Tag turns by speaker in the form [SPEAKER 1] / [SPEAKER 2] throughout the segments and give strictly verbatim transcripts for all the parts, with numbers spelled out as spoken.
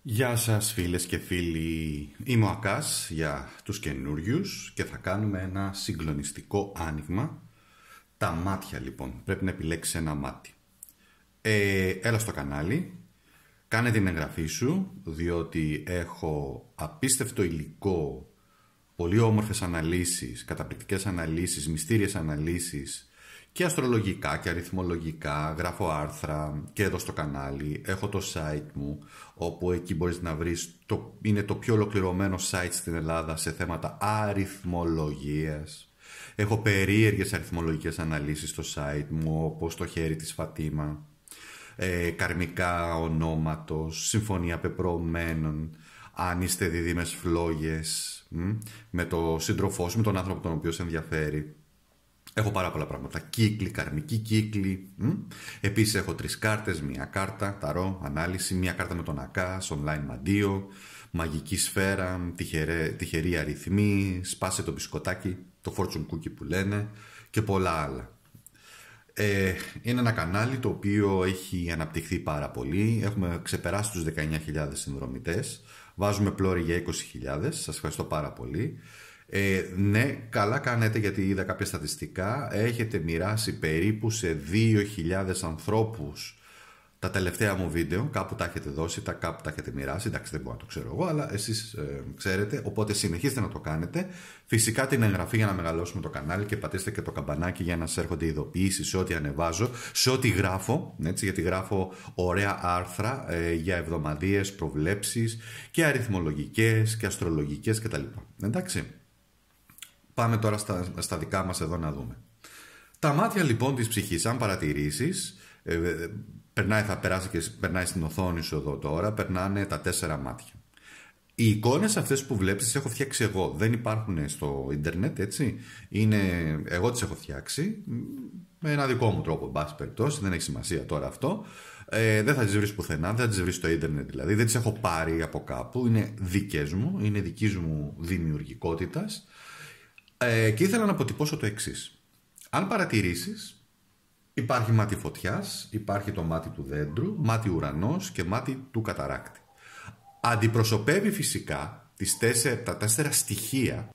[SPEAKER 1] Γεια σας φίλες και φίλοι, είμαι ο Ακάς για τους καινούριους και θα κάνουμε ένα συγκλονιστικό άνοιγμα. Τα μάτια λοιπόν, πρέπει να επιλέξεις ένα μάτι. ε, Έλα στο κανάλι, κάνε την εγγραφή σου, διότι έχω απίστευτο υλικό, πολύ όμορφες αναλύσεις, καταπληκτικές αναλύσεις, μυστήριες αναλύσεις και αστρολογικά και αριθμολογικά, γράφω άρθρα και εδώ στο κανάλι, έχω το site μου, όπου εκεί μπορείς να βρεις, το, είναι το πιο ολοκληρωμένο site στην Ελλάδα σε θέματα αριθμολογίας. Έχω περίεργες αριθμολογικές αναλύσεις στο site μου, όπως το χέρι της Φατίμα, ε, καρμικά ονόματος, συμφωνία πεπρωμένων, αν είστε δίδυμες φλόγες, μ, με το σύντροφό σου, με τον άνθρωπο τον οποίο σε ενδιαφέρει. Έχω πάρα πολλά πράγματα. Κύκλοι, καρμικοί κύκλοι. Μ? Επίσης έχω τρεις κάρτες, μία κάρτα, ταρό, ανάλυση, μία κάρτα με τον Ακάς, online μαντίο, μαγική σφαίρα, τυχερέ, τυχερή αριθμή, σπάσε το μπισκοτάκι, το fortune cookie που λένε και πολλά άλλα. Ε, είναι ένα κανάλι το οποίο έχει αναπτυχθεί πάρα πολύ. Έχουμε ξεπεράσει τους δεκαεννιά χιλιάδες συνδρομητές. Βάζουμε πλώρη για είκοσι χιλιάδες. Σας ευχαριστώ πάρα πολύ. Ε, ναι, καλά κάνετε, γιατί είδα κάποια στατιστικά. Έχετε μοιράσει περίπου σε δύο χιλιάδες ανθρώπους τα τελευταία μου βίντεο. Κάπου τα έχετε δώσει, τα κάπου τα έχετε μοιράσει. Εντάξει, δεν μπορώ να το ξέρω εγώ, αλλά εσείς ε, ξέρετε. Οπότε συνεχίστε να το κάνετε. Φυσικά την εγγραφή για να μεγαλώσουμε το κανάλι και πατήστε και το καμπανάκι για να σας έρχονται ειδοποιήσεις σε ό,τι ανεβάζω, σε ό,τι γράφω. Έτσι, γιατί γράφω ωραία άρθρα ε, για εβδομαδίες προβλέψεις και αριθμολογικές και αστρολογικές κτλ. Εντάξει. Πάμε τώρα στα, στα δικά μας εδώ να δούμε. Τα μάτια λοιπόν της ψυχής, αν παρατηρήσεις, ε, περνάει, θα περάσει και περνάει στην οθόνη σου εδώ τώρα, περνάνε τα τέσσερα μάτια. Οι εικόνες αυτές που βλέπεις τις έχω φτιάξει εγώ, δεν υπάρχουν στο ίντερνετ, έτσι. Είναι, εγώ τις έχω φτιάξει με ένα δικό μου τρόπο, εν πάση περιπτώσει, δεν έχει σημασία τώρα αυτό. Ε, δεν θα τις βρεις πουθενά, δεν θα τις βρεις στο ίντερνετ δηλαδή, δεν τις έχω πάρει από κάπου, είναι δικές μου, είναι δικής μου δημιουργικότητας. Ε, και ήθελα να αποτυπώσω το εξής. Αν παρατηρήσεις, υπάρχει μάτι φωτιάς, υπάρχει το μάτι του δέντρου, μάτι ουρανός και μάτι του καταράκτη. Αντιπροσωπεύει φυσικά τις τέσσερα, τα τέσσερα στοιχεία.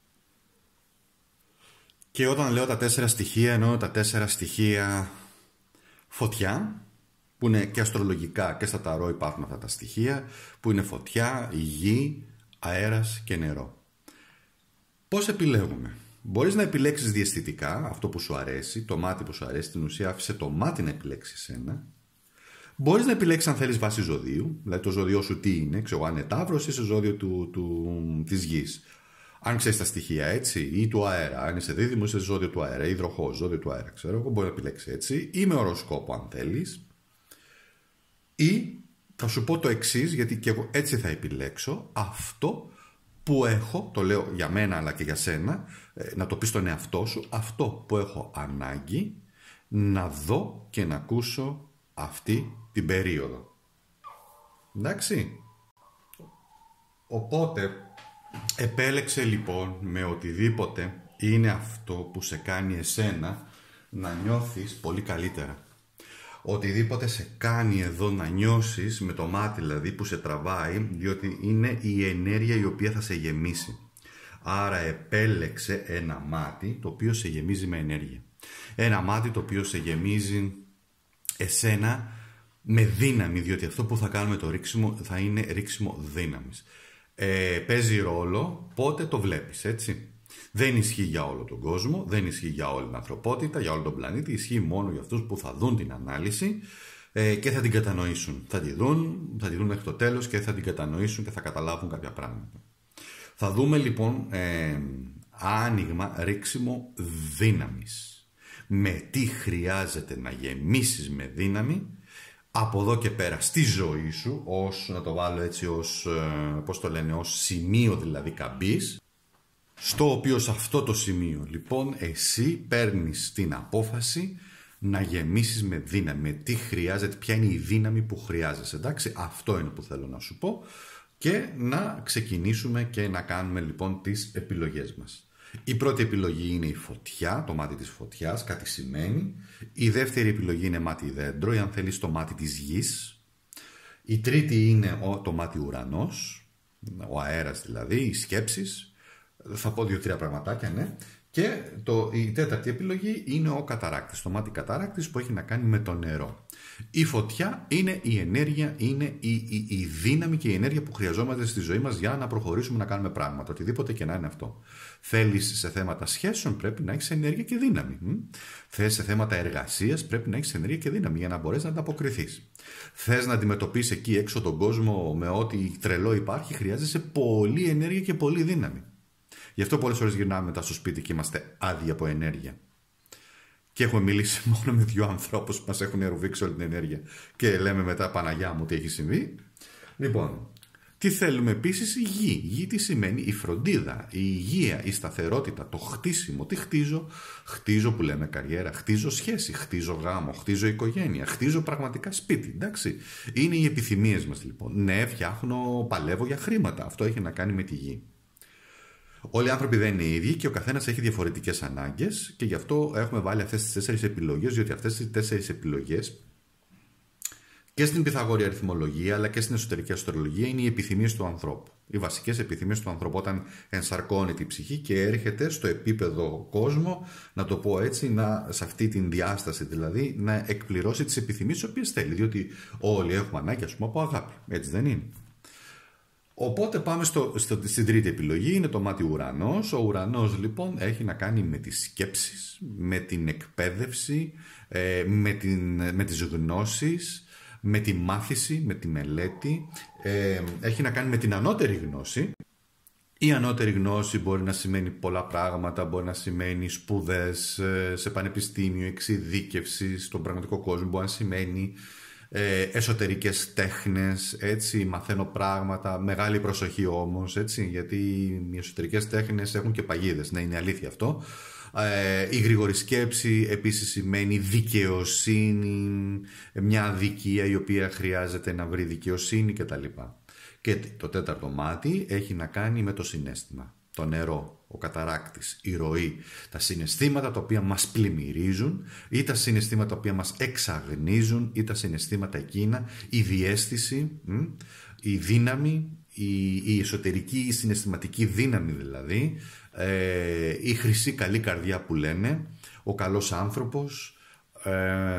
[SPEAKER 1] Και όταν λέω τα τέσσερα στοιχεία, εννοώ τα τέσσερα στοιχεία φωτιά, που είναι και αστρολογικά και στα ταρό υπάρχουν αυτά τα στοιχεία, που είναι φωτιά, γη, αέρας και νερό. Πώς επιλέγουμε? Μπορείς να επιλέξεις διαισθητικά αυτό που σου αρέσει, το μάτι που σου αρέσει, στην ουσία άφησε το μάτι να επιλέξεις ένα. Μπορείς να επιλέξεις αν θέλεις βάση ζωδίου, δηλαδή το ζώδιό σου τι είναι, ξέρω, αν είναι Ταύρος ή σε ζώδιο του, του, της γης. Αν ξέρεις τα στοιχεία, έτσι, ή του αέρα, αν είσαι δίδυμο είσαι ζώδιο του αέρα, υδροχός, ζώδιο του αέρα, ξέρω εγώ, μπορεί να επιλέξεις έτσι, ή με οροσκόπο αν θέλεις. Ή θα σου πω το εξής, γιατί και εγώ έτσι θα επιλέξω αυτό που έχω, το λέω για μένα αλλά και για σένα, να το πεις στον εαυτό σου, αυτό που έχω ανάγκη να δω και να ακούσω αυτή την περίοδο. Εντάξει. Οπότε επέλεξε λοιπόν με οτιδήποτε είναι αυτό που σε κάνει εσένα να νιώθεις πολύ καλύτερα. Οτιδήποτε σε κάνει εδώ να νιώσεις με το μάτι δηλαδή που σε τραβάει, διότι είναι η ενέργεια η οποία θα σε γεμίσει. Άρα επέλεξε ένα μάτι το οποίο σε γεμίζει με ενέργεια. Ένα μάτι το οποίο σε γεμίζει εσένα με δύναμη, διότι αυτό που θα κάνουμε το ρίξιμο θα είναι ρίξιμο δύναμης. Ε, παίζει ρόλο πότε το βλέπεις, έτσι. Δεν ισχύει για όλο τον κόσμο, δεν ισχύει για όλη την ανθρωπότητα, για όλο τον πλανήτη, ισχύει μόνο για αυτούς που θα δουν την ανάλυση ε, και θα την κατανοήσουν. Θα τη δουν, θα τη δουν μέχρι το τέλος και θα την κατανοήσουν και θα καταλάβουν κάποια πράγματα. Θα δούμε λοιπόν ε, άνοιγμα ρίξιμο δύναμης. Με τι χρειάζεται να γεμίσεις με δύναμη από εδώ και πέρα στη ζωή σου, ως, να το βάλω έτσι ως, ε, πώς το λένε, ως σημείο δηλαδή καμπής, στο οποίο σε αυτό το σημείο λοιπόν εσύ παίρνεις την απόφαση να γεμίσεις με δύναμη, με τι χρειάζεται, ποια είναι η δύναμη που χρειάζεσαι, εντάξει, αυτό είναι που θέλω να σου πω και να ξεκινήσουμε και να κάνουμε λοιπόν τις επιλογές μας. Η πρώτη επιλογή είναι η φωτιά, το μάτι της φωτιάς, κάτι σημαίνει. Η δεύτερη επιλογή είναι μάτι δέντρο, ή αν θέλεις το μάτι της γης. Η τρίτη είναι ο, το μάτι ουρανός, ο αέρας δηλαδή, οι σκέψεις. Θα πω δύο-τρία πραγματάκια, ναι. Και το, η τέταρτη επιλογή είναι ο καταράκτης, το μάτι καταράκτης που έχει να κάνει με το νερό. Η φωτιά είναι η ενέργεια, είναι η, η, η δύναμη και η ενέργεια που χρειαζόμαστε στη ζωή μας για να προχωρήσουμε να κάνουμε πράγματα, οτιδήποτε και να είναι αυτό. Θέλεις σε θέματα σχέσεων, πρέπει να έχεις ενέργεια και δύναμη. Θες σε θέματα εργασίας, πρέπει να έχεις ενέργεια και δύναμη για να μπορέσεις να ανταποκριθείς. Θες να αντιμετωπίσεις εκεί έξω τον κόσμο με ό,τι τρελό υπάρχει, χρειάζεσαι πολλή ενέργεια και πολλή δύναμη. Γι' αυτό πολλές φορές γυρνάμε μετά στο σπίτι και είμαστε άδειοι από ενέργεια. Και έχουμε μιλήσει μόνο με δύο ανθρώπους που μας έχουν ρουβήξει όλη την ενέργεια. Και λέμε μετά, Παναγιά μου, τι έχει συμβεί. Λοιπόν, τι θέλουμε επίσης? Η γη. Η γη τι σημαίνει? Η φροντίδα, η υγεία, η σταθερότητα, το χτίσιμο. Τι χτίζω? Χτίζω, που λέμε, καριέρα. Χτίζω σχέση, χτίζω γάμο, χτίζω οικογένεια, χτίζω πραγματικά σπίτι. Εντάξει. Είναι οι επιθυμίες μας λοιπόν. Ναι, φτιάχνω, παλεύω για χρήματα. Αυτό έχει να κάνει με τη γη. Όλοι οι άνθρωποι δεν είναι οι ίδιοι και ο καθένας έχει διαφορετικές ανάγκες και γι' αυτό έχουμε βάλει αυτές τις τέσσερις επιλογές, διότι αυτές τις τέσσερις επιλογές και στην Πυθαγόρια αριθμολογία αλλά και στην εσωτερική αστρολογία είναι οι επιθυμίες του ανθρώπου. Οι βασικές επιθυμίες του ανθρώπου όταν ενσαρκώνεται η ψυχή και έρχεται στο επίπεδο κόσμο, να το πω έτσι, να, σε αυτή την διάσταση δηλαδή, να εκπληρώσει τις επιθυμίες τις οποίες θέλει, διότι όλοι έχουμε ανάγκη, ας πούμε, από αγάπη. Έτσι δεν είναι? Οπότε πάμε στο, στο, στην τρίτη επιλογή, είναι το μάτι ουρανός. Ο ουρανός λοιπόν έχει να κάνει με τις σκέψεις, με την εκπαίδευση, ε, με, την, με τις γνώσεις, με τη μάθηση, με τη μελέτη. Ε, έχει να κάνει με την ανώτερη γνώση. Η ανώτερη γνώση μπορεί να σημαίνει πολλά πράγματα, μπορεί να σημαίνει σπουδές σε πανεπιστήμιο, εξειδίκευση στον πραγματικό κόσμο, μπορεί να σημαίνει εσωτερικές τέχνες, έτσι, μαθαίνω πράγματα, μεγάλη προσοχή όμως, έτσι, γιατί οι εσωτερικές τέχνες έχουν και παγίδες, ναι, είναι αλήθεια αυτό. Ε, η γρήγορη σκέψη επίσης σημαίνει δικαιοσύνη, μια αδικία η οποία χρειάζεται να βρει δικαιοσύνη κτλ. Και το τέταρτο μάτι έχει να κάνει με το συναίσθημα. Το νερό, ο καταράκτης, η ροή, τα συναισθήματα τα οποία μας πλημμυρίζουν ή τα συναισθήματα τα οποία μας εξαγνίζουν ή τα συναισθήματα εκείνα, η διαίσθηση, η δύναμη, η, η εσωτερική, η συναισθηματική δύναμη δηλαδή, ε, η χρυσή καλή καρδιά που λένε, ο καλός άνθρωπος, ε,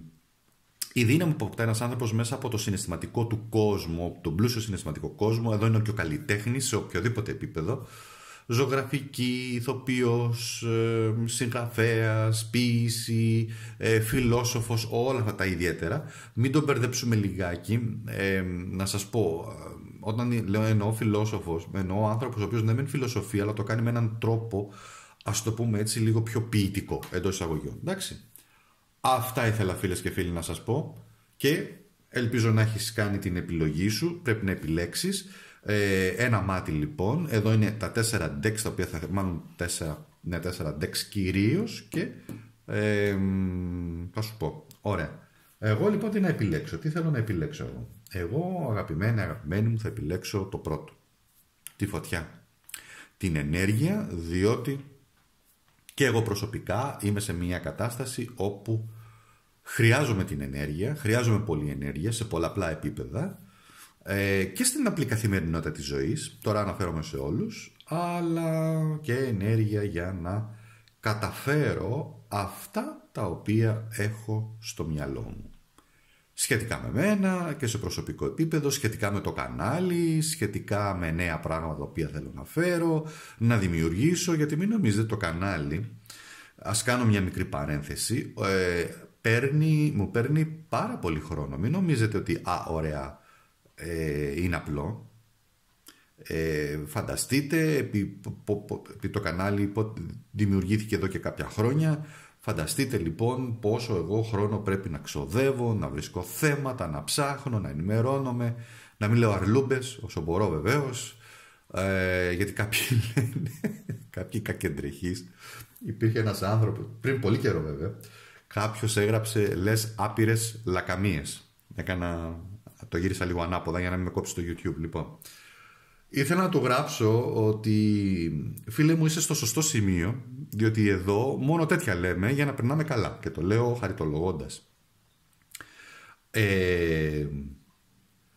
[SPEAKER 1] η δύναμη που αποκτά ένας άνθρωπος μέσα από το συναισθηματικό του κόσμο, τον πλούσιο συναισθηματικό κόσμο. Εδώ είναι και ο καλλιτέχνης σε οποιοδήποτε επίπεδο. Ζωγραφική, ηθοποιός, συγγραφέας, ποίηση, φιλόσοφος, όλα αυτά τα ιδιαίτερα. Μην τον μπερδέψουμε λιγάκι. Ε, να σας πω, όταν λέω εννοώ φιλόσοφος, εννοώ άνθρωπος ο οποίος δεν μένει φιλοσοφία, αλλά το κάνει με έναν τρόπο, ας το πούμε έτσι, λίγο πιο ποιητικό, εντός εισαγωγικών. Εντάξει. Αυτά ήθελα, φίλες και φίλοι, να σας πω και ελπίζω να έχεις κάνει την επιλογή σου. Πρέπει να επιλέξεις. Ε, ένα μάτι λοιπόν, εδώ είναι τα τέσσερα decks, τα οποία θα μάλλον τέσσερα, ναι, τέσσερα decks κυρίως και ε, θα σου πω, ωραία. Εγώ λοιπόν τι να επιλέξω, τι θέλω να επιλέξω εγώ. Εγώ αγαπημένη, αγαπημένη μου θα επιλέξω το πρώτο, τη φωτιά, την ενέργεια, διότι και εγώ προσωπικά είμαι σε μια κατάσταση όπου χρειάζομαι την ενέργεια, χρειάζομαι πολλή ενέργεια σε πολλαπλά επίπεδα ε, και στην απλή καθημερινότητα της ζωής, τώρα αναφέρομαι σε όλους, αλλά και ενέργεια για να καταφέρω αυτά τα οποία έχω στο μυαλό μου. Σχετικά με μένα και σε προσωπικό επίπεδο, σχετικά με το κανάλι, σχετικά με νέα πράγματα τα οποία θέλω να φέρω, να δημιουργήσω, γιατί μην νομίζετε το κανάλι, ας κάνω μια μικρή παρένθεση, ε, παίρνει, μου παίρνει πάρα πολύ χρόνο. Μην νομίζετε ότι, α, ωραία, ε, είναι απλό. Ε, φανταστείτε, επί, πο, πο, επί το κανάλι πο, δημιουργήθηκε εδώ και κάποια χρόνια. Φανταστείτε λοιπόν πόσο εγώ χρόνο πρέπει να ξοδεύω, να βρίσκω θέματα, να ψάχνω, να ενημερώνομαι, να μην λέω αρλούμπες όσο μπορώ βεβαίως, ε, γιατί κάποιοι λένε, κάποιοι κακεντρεχείς. Υπήρχε ένας άνθρωπος, πριν πολύ καιρό βέβαια, κάποιος έγραψε λες άπειρες λακαμίες. Έκανα, το γύρισα λίγο ανάποδα για να μην με κόψει στο YouTube λοιπόν. Ήθελα να του γράψω ότι φίλε μου είσαι στο σωστό σημείο, διότι εδώ μόνο τέτοια λέμε για να περνάμε καλά και το λέω χαριτολογώντας. Ε,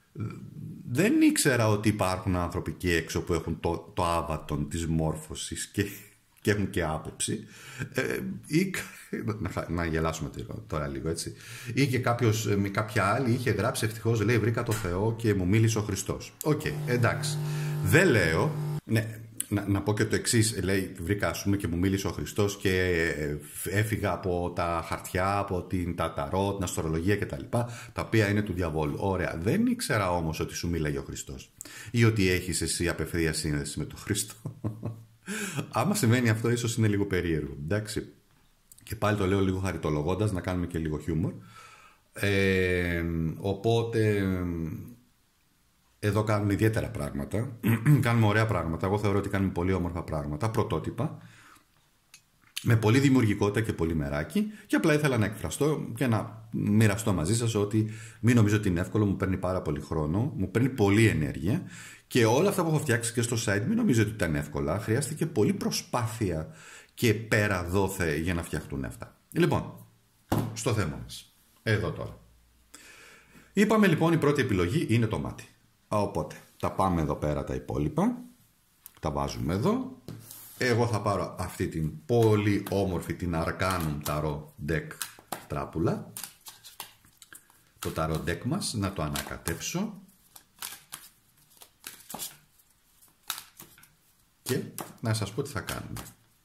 [SPEAKER 1] Δεν ήξερα ότι υπάρχουν άνθρωποι εκεί έξω που έχουν το, το άβατον της μόρφωσης και, και έχουν και άποψη. Ε, ή, να, να γελάσουμε τώρα λίγο, έτσι. Ή και κάποιος, με κάποια άλλη είχε γράψει ευτυχώς, λέει, βρήκα το Θεό και μου μίλησε ο Χριστός. Οκ, okay, εντάξει. Δεν λέω, ναι, να, να πω και το εξής, λέει, βρήκα, ας πούμε, και μου μίλησε ο Χριστός και έφυγα από τα χαρτιά, από την ταταρό, την αστρολογία κτλ. Τα οποία είναι του διαβόλου. Ωραία. Δεν ήξερα όμως ότι σου μίλαγε ο Χριστός ή ότι έχεις εσύ απευθεία σύνδεση με τον Χριστό. Άμα σημαίνει αυτό, ίσως είναι λίγο περίεργο. Εντάξει. Και πάλι το λέω λίγο χαριτολογώντας, να κάνουμε και λίγο χιούμορ. Ε, οπότε, εδώ κάνουμε ιδιαίτερα πράγματα. Κάνουμε ωραία πράγματα. Εγώ θεωρώ ότι κάνουμε πολύ όμορφα πράγματα, πρωτότυπα, με πολύ δημιουργικότητα και πολύ μεράκι. Και απλά ήθελα να εκφραστώ και να μοιραστώ μαζί σας ότι μην νομίζω ότι είναι εύκολο, μου παίρνει πάρα πολύ χρόνο, μου παίρνει πολλή ενέργεια. Και όλα αυτά που έχω φτιάξει και στο site, μην νομίζω ότι ήταν εύκολα. Χρειάστηκε πολλή προσπάθεια και πέρα δόθε για να φτιαχτούν αυτά. Λοιπόν, στο θέμα μας. Εδώ τώρα. Είπαμε λοιπόν η πρώτη επιλογή είναι το μάτι. Οπότε, τα πάμε εδώ πέρα τα υπόλοιπα. Τα βάζουμε εδώ. Εγώ θα πάρω αυτή την πολύ όμορφη, την Arcanum Tarot Deck τράπουλα. Το Tarot Deck μας, να το ανακατέψω. Και να σας πω τι θα κάνουμε.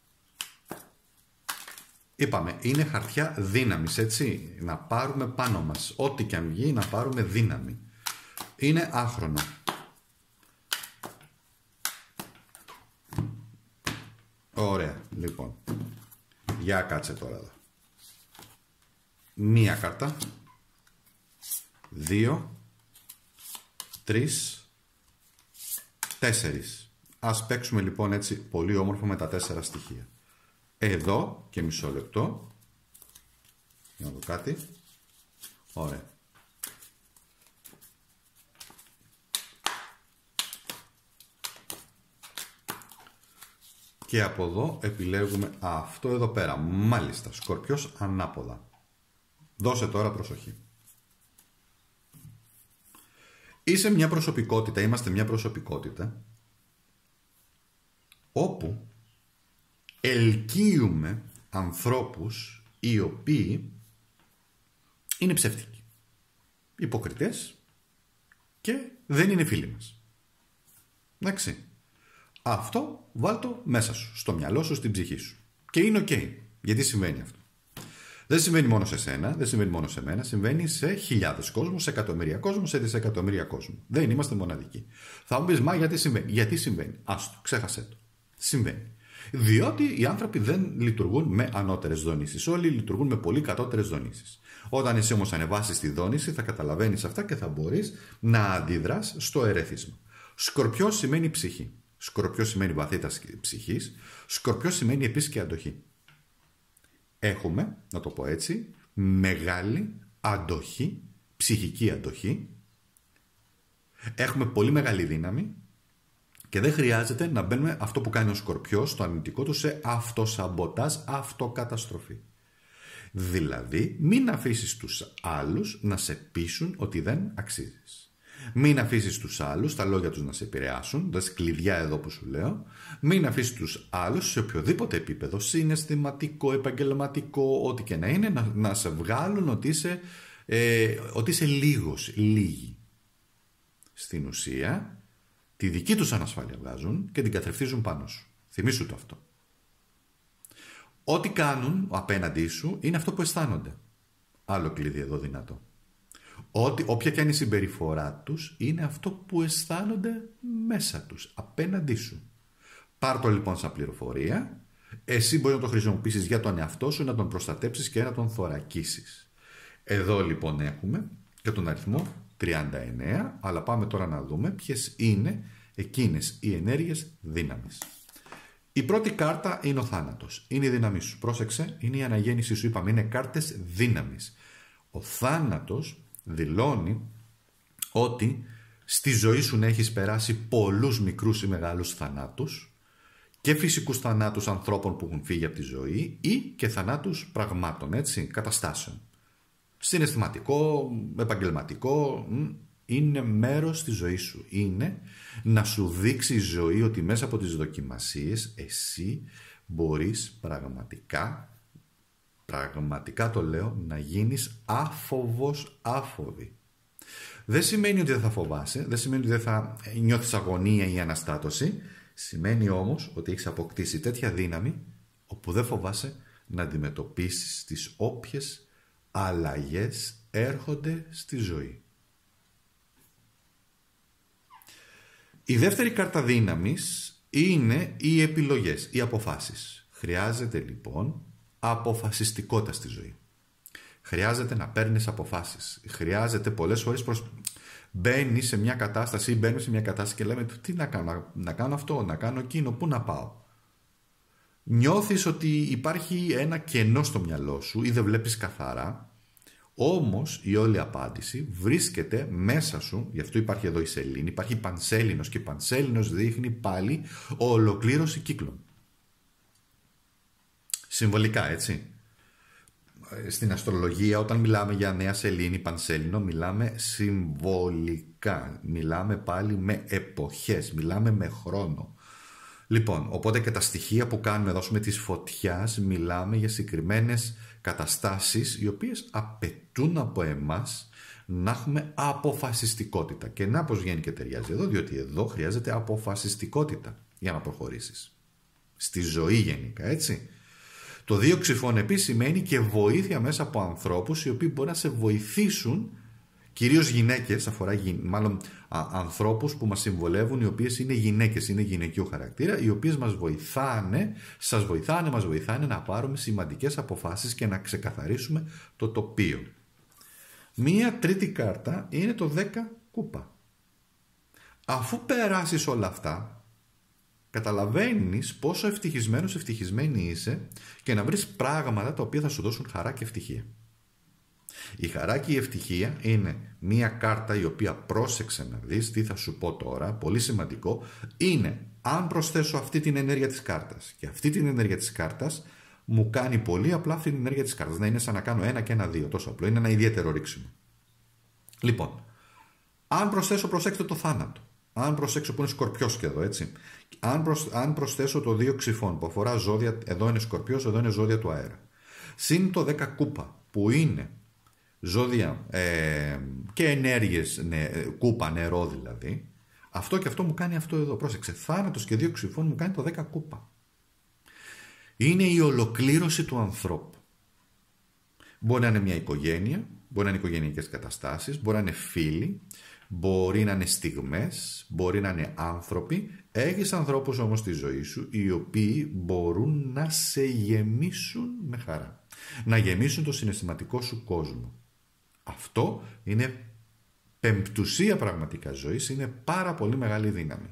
[SPEAKER 1] Είπαμε, είναι χαρτιά δύναμης, έτσι. Να πάρουμε πάνω μας, ό,τι και αν βγει, να πάρουμε δύναμη. Είναι άχρονο. Ωραία, λοιπόν. Για κάτσε τώρα εδώ. Μία κάρτα. Δύο. Τρεις. Τέσσερις. Ας παίξουμε λοιπόν έτσι πολύ όμορφα με τα τέσσερα στοιχεία. Εδώ και μισό λεπτό. Να δω κάτι. Ωραία. Και από εδώ επιλέγουμε αυτό εδώ πέρα. Μάλιστα, Σκορπιός ανάποδα. Δώσε τώρα προσοχή. Είσαι μια προσωπικότητα, είμαστε μια προσωπικότητα όπου ελκύουμε ανθρώπους οι οποίοι είναι ψεύτικοι, υποκριτές και δεν είναι φίλοι μας. Εντάξει. Αυτό βάλτο μέσα σου, στο μυαλό σου, στην ψυχή σου. Και είναι ok. Γιατί συμβαίνει αυτό? Δεν συμβαίνει μόνο σε σένα, δεν συμβαίνει μόνο σε μένα, συμβαίνει σε χιλιάδες κόσμου, σε εκατομμύρια κόσμου, σε δισεκατομμύρια κόσμου. Δεν είμαστε μοναδικοί. Θα μου πεις, μα γιατί συμβαίνει? Γιατί συμβαίνει? Άστο, ξέχασέ το. Συμβαίνει. Διότι οι άνθρωποι δεν λειτουργούν με ανώτερες δονήσεις. Όλοι λειτουργούν με πολύ κατώτερες δονήσεις. Όταν εσύ όμως ανεβάσεις τη δόνηση, θα καταλαβαίνεις αυτά και θα μπορείς να αντιδράς στο ερέθισμα. Σκορπιός σημαίνει ψυχή. Σκορπιός σημαίνει βαθύτητα ψυχής. Σκορπιός σημαίνει επίσης και αντοχή. Έχουμε, να το πω έτσι, μεγάλη αντοχή, ψυχική αντοχή. Έχουμε πολύ μεγάλη δύναμη και δεν χρειάζεται να μπαίνουμε αυτό που κάνει ο Σκορπιός στο αρνητικό του σε αυτοσαμποτάζ, αυτοκαταστροφή. Δηλαδή, μην αφήσεις τους άλλους να σε πείσουν ότι δεν αξίζεις. Μην αφήσεις τους άλλους τα λόγια τους να σε επηρεάσουν, τα κλειδιά εδώ που σου λέω. Μην αφήσεις τους άλλους σε οποιοδήποτε επίπεδο, συναισθηματικό, επαγγελματικό, ό,τι και να είναι, να, να σε βγάλουν ότι είσαι, ε, ότι είσαι λίγος, λίγοι. Στην ουσία, τη δική τους ανασφάλεια βγάζουν και την καθρεφτίζουν πάνω σου. Θυμήσου το αυτό. Ό,τι κάνουν απέναντί σου είναι αυτό που αισθάνονται. Άλλο κλειδί εδώ δυνατό. Ότι, όποια και είναι η συμπεριφορά τους, είναι αυτό που αισθάνονται μέσα τους, απέναντί σου. Πάρ' το λοιπόν σαν πληροφορία, εσύ μπορείς να το χρησιμοποιήσεις για τον εαυτό σου, να τον προστατέψεις και να τον θωρακίσεις. Εδώ λοιπόν έχουμε και τον αριθμό τριάντα εννέα, αλλά πάμε τώρα να δούμε ποιες είναι εκείνες οι ενέργειες δύναμης. Η πρώτη κάρτα είναι ο θάνατος, είναι η δύναμή σου. Πρόσεξε, είναι η αναγέννησή σου, είπαμε, είναι κάρτες δύναμης. Ο θάνατος δηλώνει ότι στη ζωή σου να έχεις περάσει πολλούς μικρούς ή μεγάλους θανάτους και φυσικούς θανάτους ανθρώπων που έχουν φύγει από τη ζωή ή και θανάτους πραγμάτων, έτσι, καταστάσεων. Συναισθηματικό, επαγγελματικό, Είναι μέρος της ζωής σου. Είναι να σου δείξει η ζωή ότι μέσα από τις δοκιμασίες εσύ μπορείς πραγματικά, πραγματικά το λέω, να γίνεις άφοβος άφοβη. Δεν σημαίνει ότι δεν θα φοβάσαι, δεν σημαίνει ότι δεν θα νιώθεις αγωνία ή αναστάτωση. Σημαίνει όμως ότι έχεις αποκτήσει τέτοια δύναμη όπου δεν φοβάσαι να αντιμετωπίσεις τις όποιες αλλαγές έρχονται στη ζωή. Η δεύτερη κάρτα δύναμης είναι οι επιλογές, οι αποφάσεις. Χρειάζεται λοιπόν αποφασιστικότητα στη ζωή. Χρειάζεται να παίρνεις αποφάσεις. Χρειάζεται πολλές φορές προς... μπαίνεις σε μια κατάσταση ή μπαίνουμε σε μια κατάσταση και λέμε τι να κάνω, να, να κάνω αυτό, να κάνω εκείνο, πού να πάω. Νιώθεις ότι υπάρχει ένα κενό στο μυαλό σου ή δεν βλέπεις καθαρά. Όμως η όλη απάντηση βρίσκεται μέσα σου, γι' αυτό υπάρχει εδώ η σελήνη, υπάρχει πανσέλινος και πανσέλινος δείχνει πάλι ολοκλήρωση κύκλων. Συμβολικά, έτσι. Στην αστρολογία όταν μιλάμε για νέα σελήνη, πανσέλινο, μιλάμε συμβολικά, μιλάμε πάλι με εποχές, μιλάμε με χρόνο. Λοιπόν, οπότε και τα στοιχεία που κάνουμε εδώ με της φωτιάς μιλάμε για συγκεκριμένες καταστάσεις οι οποίες απαιτούν από εμάς να έχουμε αποφασιστικότητα. Και να πως βγαίνει και ταιριάζει εδώ, διότι εδώ χρειάζεται αποφασιστικότητα για να προχωρήσεις. Στη ζωή γενικά, έτσι. Το δύο ξυφών επίσης σημαίνει και βοήθεια μέσα από ανθρώπους οι οποίοι μπορεί να σε βοηθήσουν, κυρίως γυναίκες, αφορά μάλλον α, ανθρώπους που μας συμβολεύουν, οι οποίες είναι γυναίκες, είναι γυναικείου χαρακτήρα, οι οποίες μας βοηθάνε, σας βοηθάνε, μας βοηθάνε να πάρουμε σημαντικές αποφάσεις και να ξεκαθαρίσουμε το τοπίο. Μία τρίτη κάρτα είναι το δέκα κούπα. Αφού περάσεις όλα αυτά, καταλαβαίνεις πόσο ευτυχισμένος, ευτυχισμένη είσαι και να βρεις πράγματα τα οποία θα σου δώσουν χαρά και ευτυχία. Η χαρά και η ευτυχία είναι μία κάρτα η οποία, πρόσεξε να δεις τι θα σου πω τώρα, πολύ σημαντικό, είναι αν προσθέσω αυτή την ενέργεια της κάρτας και αυτή την ενέργεια της κάρτας μου κάνει πολύ απλά αυτή την ενέργεια της κάρτας, να είναι σαν να κάνω ένα και ένα δύο, τόσο απλό, είναι ένα ιδιαίτερο ρίξιμο. Λοιπόν, αν προσθέσω, προσέξτε το θάνατο, αν προσέξω που είναι σκορπιός και εδώ, έτσι, αν, προσ, αν προσθέσω το δύο ξυφών που αφορά ζώδια, εδώ είναι σκορπιός, εδώ είναι ζώδια του αέρα, συν το δέκα κούπα που είναι ζώδια ε, και ενέργειες, ναι, κούπα, νερό δηλαδή, αυτό και αυτό μου κάνει αυτό εδώ. Πρόσεξε, θάνατος και δύο ξυφών μου κάνει το δέκα κούπα. Είναι η ολοκλήρωση του ανθρώπου. Μπορεί να είναι μια οικογένεια, μπορεί να είναι οικογενειακές καταστάσεις, μπορεί να είναι φίλοι, μπορεί να είναι στιγμές, μπορεί να είναι άνθρωποι. Έχεις ανθρώπους όμως στη ζωή σου οι οποίοι μπορούν να σε γεμίσουν με χαρά, να γεμίσουν το συναισθηματικό σου κόσμο. Αυτό είναι πεμπτουσία πραγματικά ζωής, είναι πάρα πολύ μεγάλη δύναμη.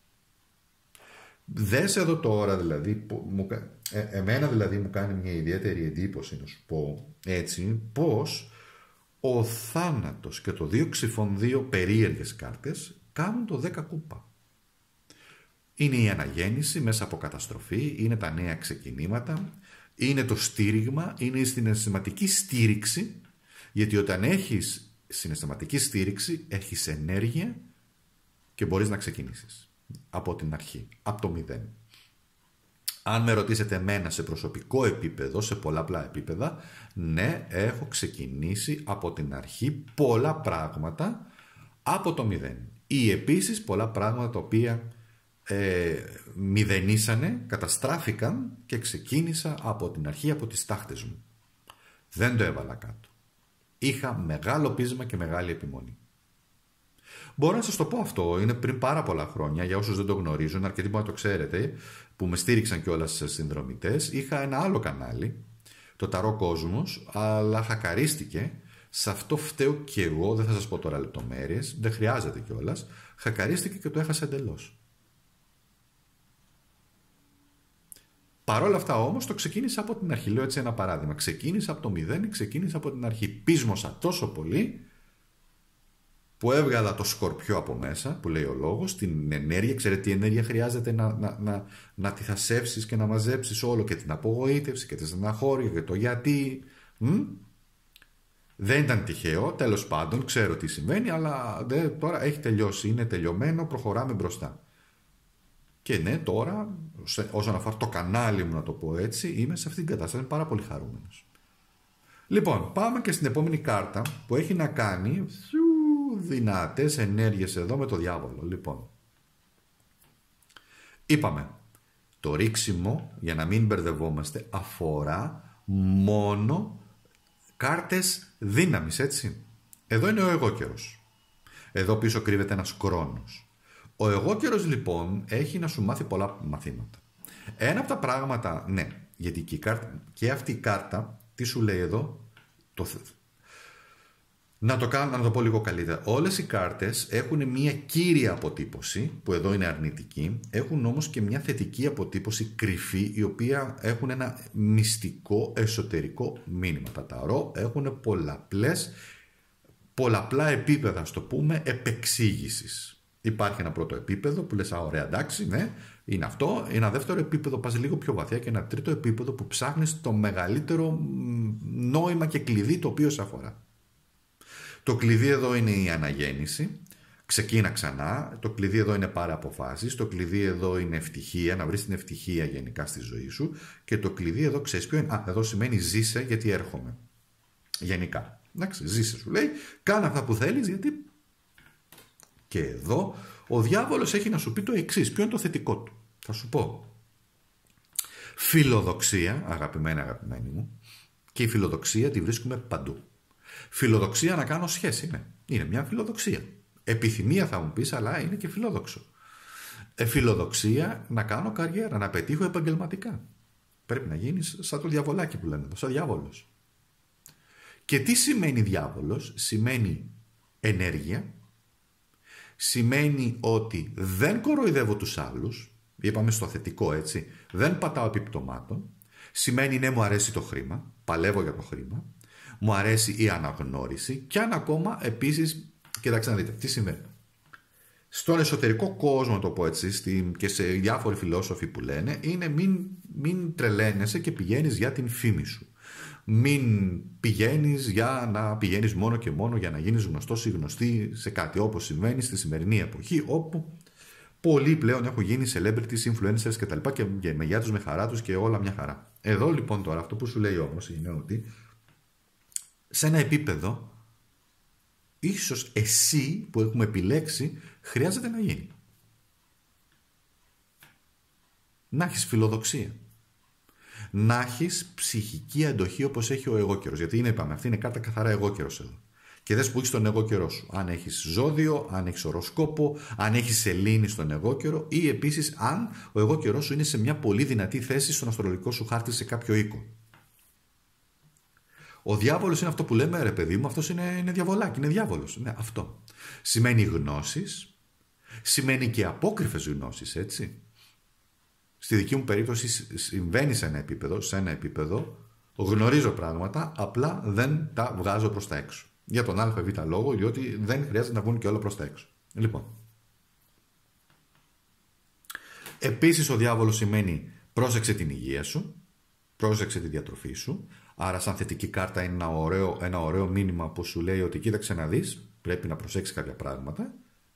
[SPEAKER 1] Δες εδώ τώρα δηλαδή, που, μου, ε, εμένα δηλαδή μου κάνει μια ιδιαίτερη εντύπωση να σου πω έτσι, πως ο θάνατος και το δύο ξυφών, δύο περίεργες κάρτες, κάνουν το δέκα κούπα. Είναι η αναγέννηση μέσα από καταστροφή, είναι τα νέα ξεκινήματα, είναι το στήριγμα, είναι η συναισθηματική στήριξη, γιατί όταν έχεις συναισθηματική στήριξη, έχεις ενέργεια και μπορείς να ξεκινήσεις από την αρχή, από το μηδέν. Αν με ρωτήσετε εμένα σε προσωπικό επίπεδο, σε πολλαπλά επίπεδα, ναι, έχω ξεκινήσει από την αρχή πολλά πράγματα από το μηδέν. Ή επίσης πολλά πράγματα τα οποία ε, μηδενίσανε, καταστράφηκαν και ξεκίνησα από την αρχή, από τις τάχτες μου. Δεν το έβαλα κάτω. Είχα μεγάλο πείσμα και μεγάλη επιμονή. Μπορώ να σας το πω αυτό, είναι πριν πάρα πολλά χρόνια, για όσους δεν το γνωρίζουν, αρκετοί που να το ξέρετε, που με στήριξαν κιόλας στις συνδρομητές. Είχα ένα άλλο κανάλι, το Ταρό Κόσμος, αλλά χακαρίστηκε. Σε αυτό φταίω και εγώ, δεν θα σας πω τώρα λεπτομέρειες, δεν χρειάζεται κιόλας. Χακαρίστηκε και το έχασα εντελώς. Παρ' όλα αυτά όμως το ξεκίνησα από την αρχή. Λέω έτσι ένα παράδειγμα. Ξεκίνησα από το μηδέν, ξεκίνησα από την αρχή. Πείσμωσα τόσο πολύ που έβγαλα το σκορπιό από μέσα, που λέει ο λόγος, την ενέργεια. Ξέρετε τι ενέργεια χρειάζεται να, να, να, να τη θασεύσεις και να μαζέψεις όλο, και την απογοήτευση και τη στεναχώρια και το γιατί. Μ? Δεν ήταν τυχαίο, τέλος πάντων, ξέρω τι συμβαίνει, αλλά δε, τώρα έχει τελειώσει, είναι τελειωμένο, προχωράμε μπροστά. Και ναι, τώρα, όσον αφορά το κανάλι μου, να το πω έτσι, είμαι σε αυτήν την κατάσταση, είμαι πάρα πολύ χαρούμενος. Λοιπόν, πάμε και στην επόμενη κάρτα που έχει να κάνει δυνατές ενέργειες εδώ με το διάβολο. Λοιπόν, είπαμε, το ρίξιμο, για να μην μπερδευόμαστε, αφορά μόνο κάρτες δύναμης, έτσι. Εδώ είναι ο εγώ καιρός. Εδώ πίσω κρύβεται ένας χρόνος. Ο εγώ καιρός λοιπόν έχει να σου μάθει πολλά μαθήματα. Ένα από τα πράγματα, ναι, γιατί και, η κάρτα, και αυτή η κάρτα, τι σου λέει εδώ, το, να, το κάνω, να το πω λίγο καλύτερα. Όλες οι κάρτες έχουν μια κύρια αποτύπωση, που εδώ είναι αρνητική, έχουν όμως και μια θετική αποτύπωση κρυφή, η οποία έχουν ένα μυστικό εσωτερικό μήνυμα. Τα ταρό έχουν πολλαπλές, πολλαπλά επίπεδα, στο πούμε, επεξήγησης. Υπάρχει ένα πρώτο επίπεδο που λες, α, ωραία, εντάξει, ναι, είναι αυτό. Ένα δεύτερο επίπεδο πας λίγο πιο βαθιά και ένα τρίτο επίπεδο που ψάχνεις το μεγαλύτερο νόημα και κλειδί το οποίο σε αφορά. Το κλειδί εδώ είναι η αναγέννηση. Ξεκίνα ξανά. Το κλειδί εδώ είναι πάρε αποφάσεις. Το κλειδί εδώ είναι ευτυχία, να βρεις την ευτυχία γενικά στη ζωή σου. Και το κλειδί εδώ ξέρεις ποιο είναι. Α, εδώ σημαίνει ζήσε γιατί έρχομαι. Γενικά. Εντάξει, ζήσε σου λέει. Κάνε αυτά που θέλεις γιατί. Και εδώ ο διάβολος έχει να σου πει το εξής. Ποιο είναι το θετικό του. Θα σου πω. Φιλοδοξία, αγαπημένα αγαπημένη μου. Και η φιλοδοξία τη βρίσκουμε παντού. Φιλοδοξία να κάνω σχέση είναι. Είναι μια φιλοδοξία. Επιθυμία θα μου πεις, αλλά είναι και φιλόδοξο. Ε, φιλοδοξία να κάνω καριέρα, να πετύχω επαγγελματικά. Πρέπει να γίνεις σαν το διαβολάκι που λένε εδώ, σαν διάβολος. Και τι σημαίνει διάβολος? Σημαίνει ενέργεια. Σημαίνει ότι δεν κοροϊδεύω τους άλλους. Είπαμε στο θετικό, έτσι. Δεν πατάω επιπτωμάτων. Σημαίνει ναι, μου αρέσει το χρήμα. Παλεύω για το χρήμα. Μου αρέσει η αναγνώριση. Και αν ακόμα επίσης, κοιτάξτε να δείτε τι συμβαίνει. Στον εσωτερικό κόσμο, να το πω έτσι, στη, και σε διάφοροι φιλόσοφοι που λένε, είναι μην, μην τρελαίνεσαι και πηγαίνεις για την φήμη σου. Μην πηγαίνεις για να πηγαίνεις μόνο και μόνο για να γίνεις γνωστός ή γνωστή σε κάτι, όπως συμβαίνει στη σημερινή εποχή, όπου πολλοί πλέον έχουν γίνει celebrities, influencers κτλ. Και, και με γεια τους, με χαρά τους και όλα μια χαρά. Εδώ λοιπόν τώρα αυτό που σου λέει όμως είναι ότι σε ένα επίπεδο ίσως εσύ που έχουμε επιλέξει χρειάζεται να γίνει. Να έχεις φιλοδοξία. Να έχεις ψυχική αντοχή όπως έχει ο εγώ καιρός. Γιατί είναι, είπαμε, αυτή είναι κάρτα καθαρά εγώ καιρός εδώ. Και δες που έχεις τον εγώ καιρό σου. Αν έχεις ζώδιο, αν έχεις οροσκόπο, αν έχεις σελήνη στον εγώ καιρό ή επίσης αν ο εγώ καιρός σου είναι σε μια πολύ δυνατή θέση στον αστρολογικό σου χάρτη σε κάποιο οίκο. Ο διάβολος είναι αυτό που λέμε, ρε παιδί μου, αυτός είναι, είναι διαβολάκι, είναι διάβολος. Ναι, αυτό. Σημαίνει γνώσεις, σημαίνει και απόκρυφες γνώσεις, έτσι. Στη δική μου περίπτωση συμβαίνει σε ένα επίπεδο, σε ένα επίπεδο, γνωρίζω πράγματα, απλά δεν τα βγάζω προς τα έξω. Για τον ΑΒ λόγο, διότι δεν χρειάζεται να βγουν και όλα προς τα έξω. Λοιπόν. Επίσης ο διάβολος σημαίνει πρόσεξε την υγεία σου, πρόσεξε τη διατροφή σου. Άρα σαν θετική κάρτα είναι ένα ωραίο, ένα ωραίο μήνυμα που σου λέει ότι κοίταξε να δεις, πρέπει να προσέξεις κάποια πράγματα.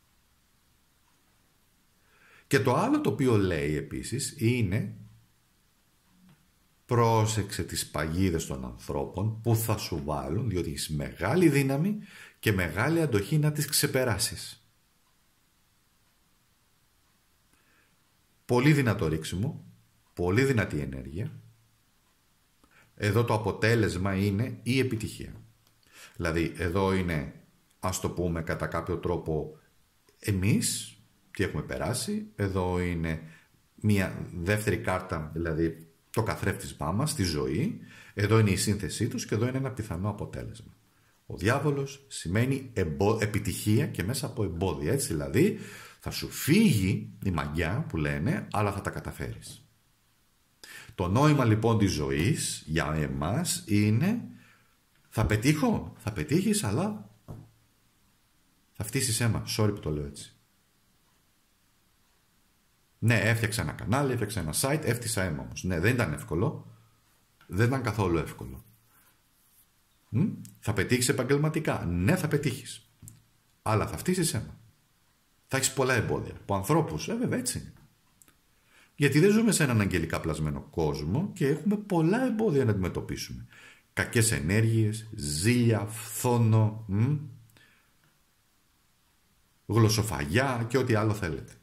[SPEAKER 1] Και το άλλο το οποίο λέει επίσης είναι πρόσεξε τις παγίδες των ανθρώπων που θα σου βάλουν, διότι έχεις μεγάλη δύναμη και μεγάλη αντοχή να τις ξεπεράσεις. Πολύ δυνατό ρίξιμο, πολύ δυνατή ενέργεια. Εδώ το αποτέλεσμα είναι η επιτυχία. Δηλαδή εδώ είναι, ας το πούμε κατά κάποιο τρόπο, εμείς τι έχουμε περάσει. Εδώ είναι μια δεύτερη κάρτα, δηλαδή το καθρέφτισμά μας στη ζωή. Εδώ είναι η σύνθεσή τους και εδώ είναι ένα πιθανό αποτέλεσμα. Ο διάβολος σημαίνει εμπο... επιτυχία και μέσα από εμπόδια. Έτσι δηλαδή θα σου φύγει η μαγιά που λένε, αλλά θα τα καταφέρεις. Το νόημα λοιπόν της ζωής για εμάς είναι θα πετύχω, θα πετύχεις, αλλά θα φτύσεις αίμα. Sorry που το λέω έτσι. Ναι, έφτιαξα ένα κανάλι, έφτιαξα ένα site, έφτιασα αίμα όμως. Ναι, δεν ήταν εύκολο. Δεν ήταν καθόλου εύκολο. Μ? Θα πετύχεις επαγγελματικά. Ναι, θα πετύχεις. Αλλά θα φτύσεις αίμα. Θα έχεις πολλά εμπόδια. Από ανθρώπους, ε, βέβαια έτσι είναι. Γιατί δεν ζούμε σε έναν αγγελικά πλασμένο κόσμο και έχουμε πολλά εμπόδια να αντιμετωπίσουμε. Κακές ενέργειες, ζήλια, φθόνο, μ? γλωσσοφαγιά και ό,τι άλλο θέλετε.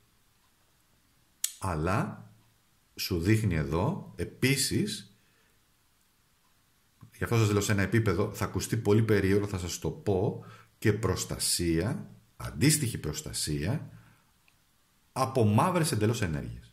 [SPEAKER 1] Αλλά σου δείχνει εδώ επίσης, γι' αυτό σας λέω σε ένα επίπεδο, θα ακουστεί πολύ περίεργο, θα σας το πω, και προστασία, αντίστοιχη προστασία από μαύρες εντελώς ενέργειες.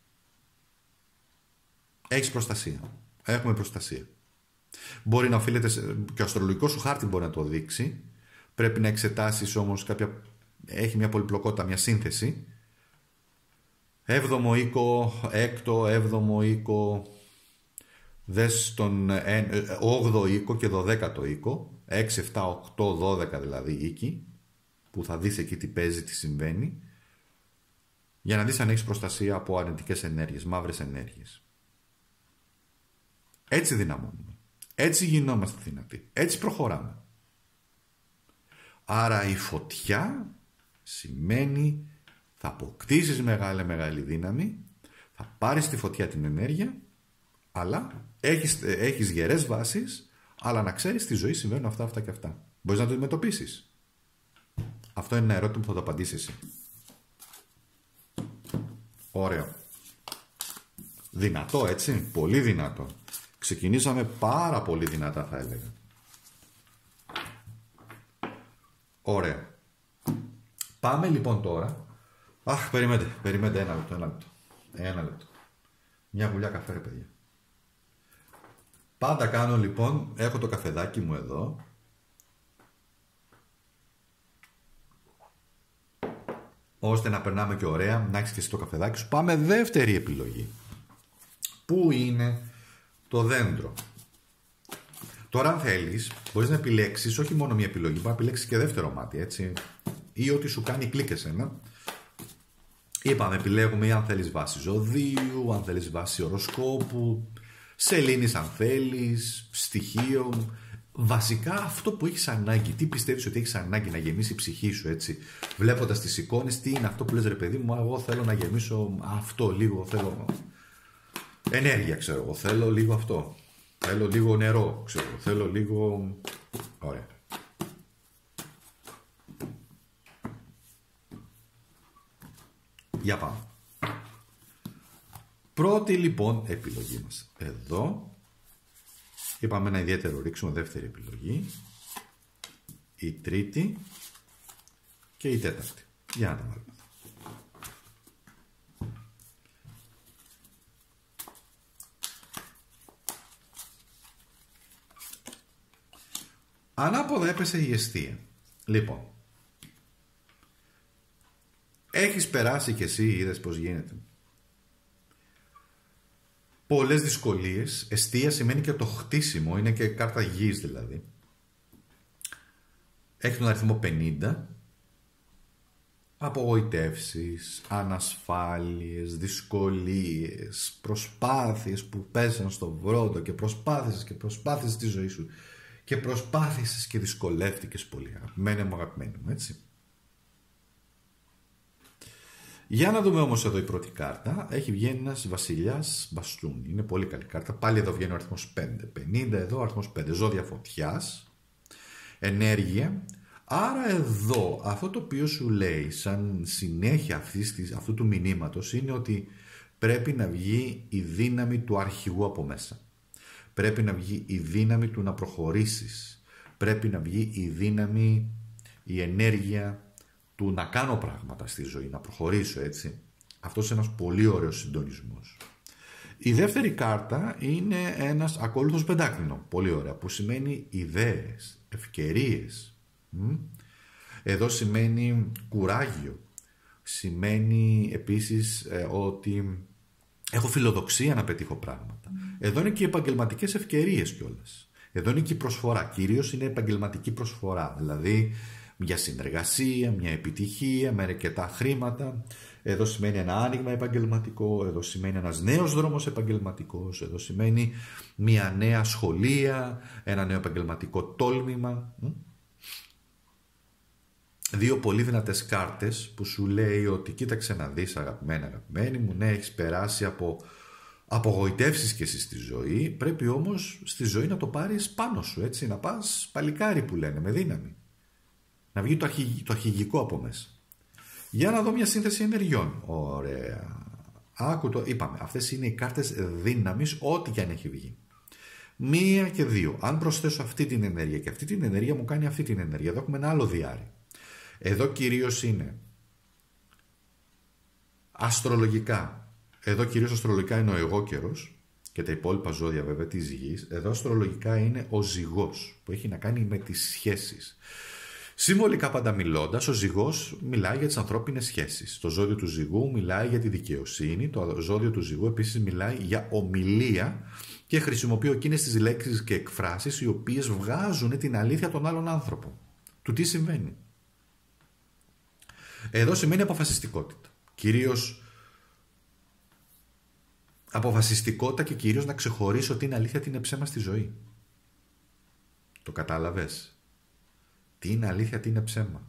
[SPEAKER 1] Έχεις προστασία. Έχουμε προστασία. Μπορεί να οφείλεται, και ο αστρολογικός σου χάρτη μπορεί να το δείξει. Πρέπει να εξετάσεις όμως κάποια, έχει μια πολυπλοκότητα, μια σύνθεση. Έβδομο οίκο, έκτο, έβδομο οίκο, δες τον όγδοο οίκο και δωδέκατο οίκο, έξι, επτά, οκτώ, δώδεκα δηλαδή οίκοι, που θα δεις εκεί τι παίζει, τι συμβαίνει, για να δεις αν έχεις προστασία από αρνητικές ενέργειες, μαύρες ενέργειες. Έτσι δυναμώνουμε. Έτσι γινόμαστε δυνατοί. Έτσι προχωράμε. Άρα η φωτιά σημαίνει θα αποκτήσεις μεγάλη μεγάλη δύναμη, θα πάρεις τη φωτιά την ενέργεια, αλλά έχεις, έχεις γερές βάσεις, αλλά να ξέρεις στη ζωή συμβαίνουν αυτά, αυτά και αυτά. Μπορείς να το αντιμετωπίσεις. Αυτό είναι ένα ερώτημα που θα το απαντήσεις εσύ. Ωραίο. Δυνατό, έτσι. Πολύ δυνατό. Ξεκινήσαμε πάρα πολύ δυνατά, θα έλεγα. Ωραία. Πάμε λοιπόν τώρα. Αχ, περιμένετε, περιμένετε ένα λεπτό, ένα λεπτό. Ένα λεπτό. Μια γουλιά καφέ, ρε παιδιά. Πάντα κάνω λοιπόν, έχω το καφεδάκι μου εδώ. Ώστε να περνάμε και ωραία, να έχεις και εσύ το καφεδάκι σου. Πάμε δεύτερη επιλογή. Πού είναι το δέντρο. Τώρα αν θέλεις, μπορείς να επιλέξεις όχι μόνο μία επιλογή, μπορεί να επιλέξεις και δεύτερο μάτι, έτσι. Ή ό,τι σου κάνει κλικ εσένα. Είπαμε, επιλέγουμε ή αν θέλεις βάση ζωδίου, αν θέλεις βάση οροσκόπου, σελήνης αν θέλεις, στοιχείο. Βασικά αυτό που έχεις ανάγκη, τι πιστεύεις ότι έχεις ανάγκη να γεμίσει η ψυχή σου, έτσι. Βλέποντας τις εικόνες, τι είναι αυτό που λες, ρε παιδί μου, εγώ θέλω να γεμίσω αυτό λίγο, θέλω ενέργεια, ξέρω εγώ, θέλω λίγο αυτό. Θέλω λίγο νερό, ξέρω, θέλω λίγο... Ωραία. Για πάμε. Πρώτη λοιπόν επιλογή μας. Εδώ είπαμε ένα ιδιαίτερο ρίξουμε, δεύτερη επιλογή. Η τρίτη και η τέταρτη. Για να τα βάλουμε. Ανάποδα έπεσε η εστία. Λοιπόν, έχεις περάσει κι εσύ, είδες πως γίνεται. Πολλές δυσκολίες. Εστία σημαίνει και το χτίσιμο, είναι και κάρτα γης δηλαδή. Έχει τον αριθμό πενήντα. Απογοητεύσεις, ανασφάλειες, δυσκολίες, προσπάθειες που πέσαν στο βρόντο και προσπάθησες και προσπάθησες τη ζωή σου και προσπάθησες και δυσκολεύτηκες πολύ. Αγαπημένη μου, αγαπημένη μου, έτσι. Για να δούμε όμως εδώ η πρώτη κάρτα. Έχει βγαίνει ένας βασιλιάς μπαστούνι. Είναι πολύ καλή κάρτα. Πάλι εδώ βγαίνει ο αριθμός πέντε. πενήντα εδώ ο αριθμός πέντε. Ζώδια φωτιάς. Ενέργεια. Άρα εδώ αυτό το οποίο σου λέει σαν συνέχεια αυτής, αυτού του μηνύματος είναι ότι πρέπει να βγει η δύναμη του αρχηγού από μέσα. Πρέπει να βγει η δύναμη του να προχωρήσεις. Πρέπει να βγει η δύναμη, η ενέργεια του να κάνω πράγματα στη ζωή, να προχωρήσω, έτσι. Αυτός είναι ένας πολύ ωραίος συντονισμός. Η δεύτερη κάρτα είναι ένας ακόλουθος πεντάκρινο, πολύ ωραία, που σημαίνει ιδέες, ευκαιρίες. Εδώ σημαίνει κουράγιο. Σημαίνει επίσης ε, ότι έχω φιλοδοξία να πετύχω πράγματα. Εδώ είναι και οι επαγγελματικές ευκαιρίες κιόλας. Εδώ είναι και η προσφορά. Κυρίως είναι επαγγελματική προσφορά. Δηλαδή μια συνεργασία, μια επιτυχία με αρκετά χρήματα. Εδώ σημαίνει ένα άνοιγμα επαγγελματικό, εδώ σημαίνει ένας νέος δρόμος επαγγελματικός, εδώ σημαίνει μια νέα σχολεία, ένα νέο επαγγελματικό τόλμημα. Δύο πολύ δυνατές κάρτες που σου λέει ότι κοίταξε να δεις αγαπημένα, αγαπημένη μου, ναι, έχεις περάσει από απογοητεύσεις και εσύ στη ζωή, πρέπει όμως στη ζωή να το πάρεις πάνω σου, έτσι, να πας παλικάρι που λένε, με δύναμη. Να βγει το, αρχι, το αρχηγικό από μέσα. Για να δω μια σύνθεση ενεργειών. Ωραία. Άκου το, είπαμε, αυτές είναι οι κάρτες δύναμης, ό,τι και αν έχει βγει. Μία και δύο. Αν προσθέσω αυτή την ενέργεια και αυτή την ενέργεια μου κάνει αυτή την ενέργεια, εδώ έχουμε ένα άλλο διάρρη. Εδώ κυρίως είναι αστρολογικά. Εδώ κυρίως αστρολογικά είναι ο εγώ καιρός και τα υπόλοιπα ζώδια βέβαια της γης. Εδώ αστρολογικά είναι ο ζυγός που έχει να κάνει με τις σχέσεις. Συμβολικά πάντα μιλώντας, ο ζυγός μιλάει για τις ανθρώπινες σχέσεις. Το ζώδιο του ζυγού μιλάει για τη δικαιοσύνη. Το ζώδιο του ζυγού επίσης μιλάει για ομιλία και χρησιμοποιεί εκείνες τις λέξεις και εκφράσεις οι οποίες βγάζουν την αλήθεια των άλλων άνθρωπων. Του τι συμβαίνει. Εδώ σημαίνει αποφασιστικότητα. Κυρίως αποφασιστικότητα και κυρίως να ξεχωρίσω τι είναι αλήθεια, τι είναι ψέμα στη ζωή. Το κατάλαβες. Τι είναι αλήθεια, τι είναι ψέμα.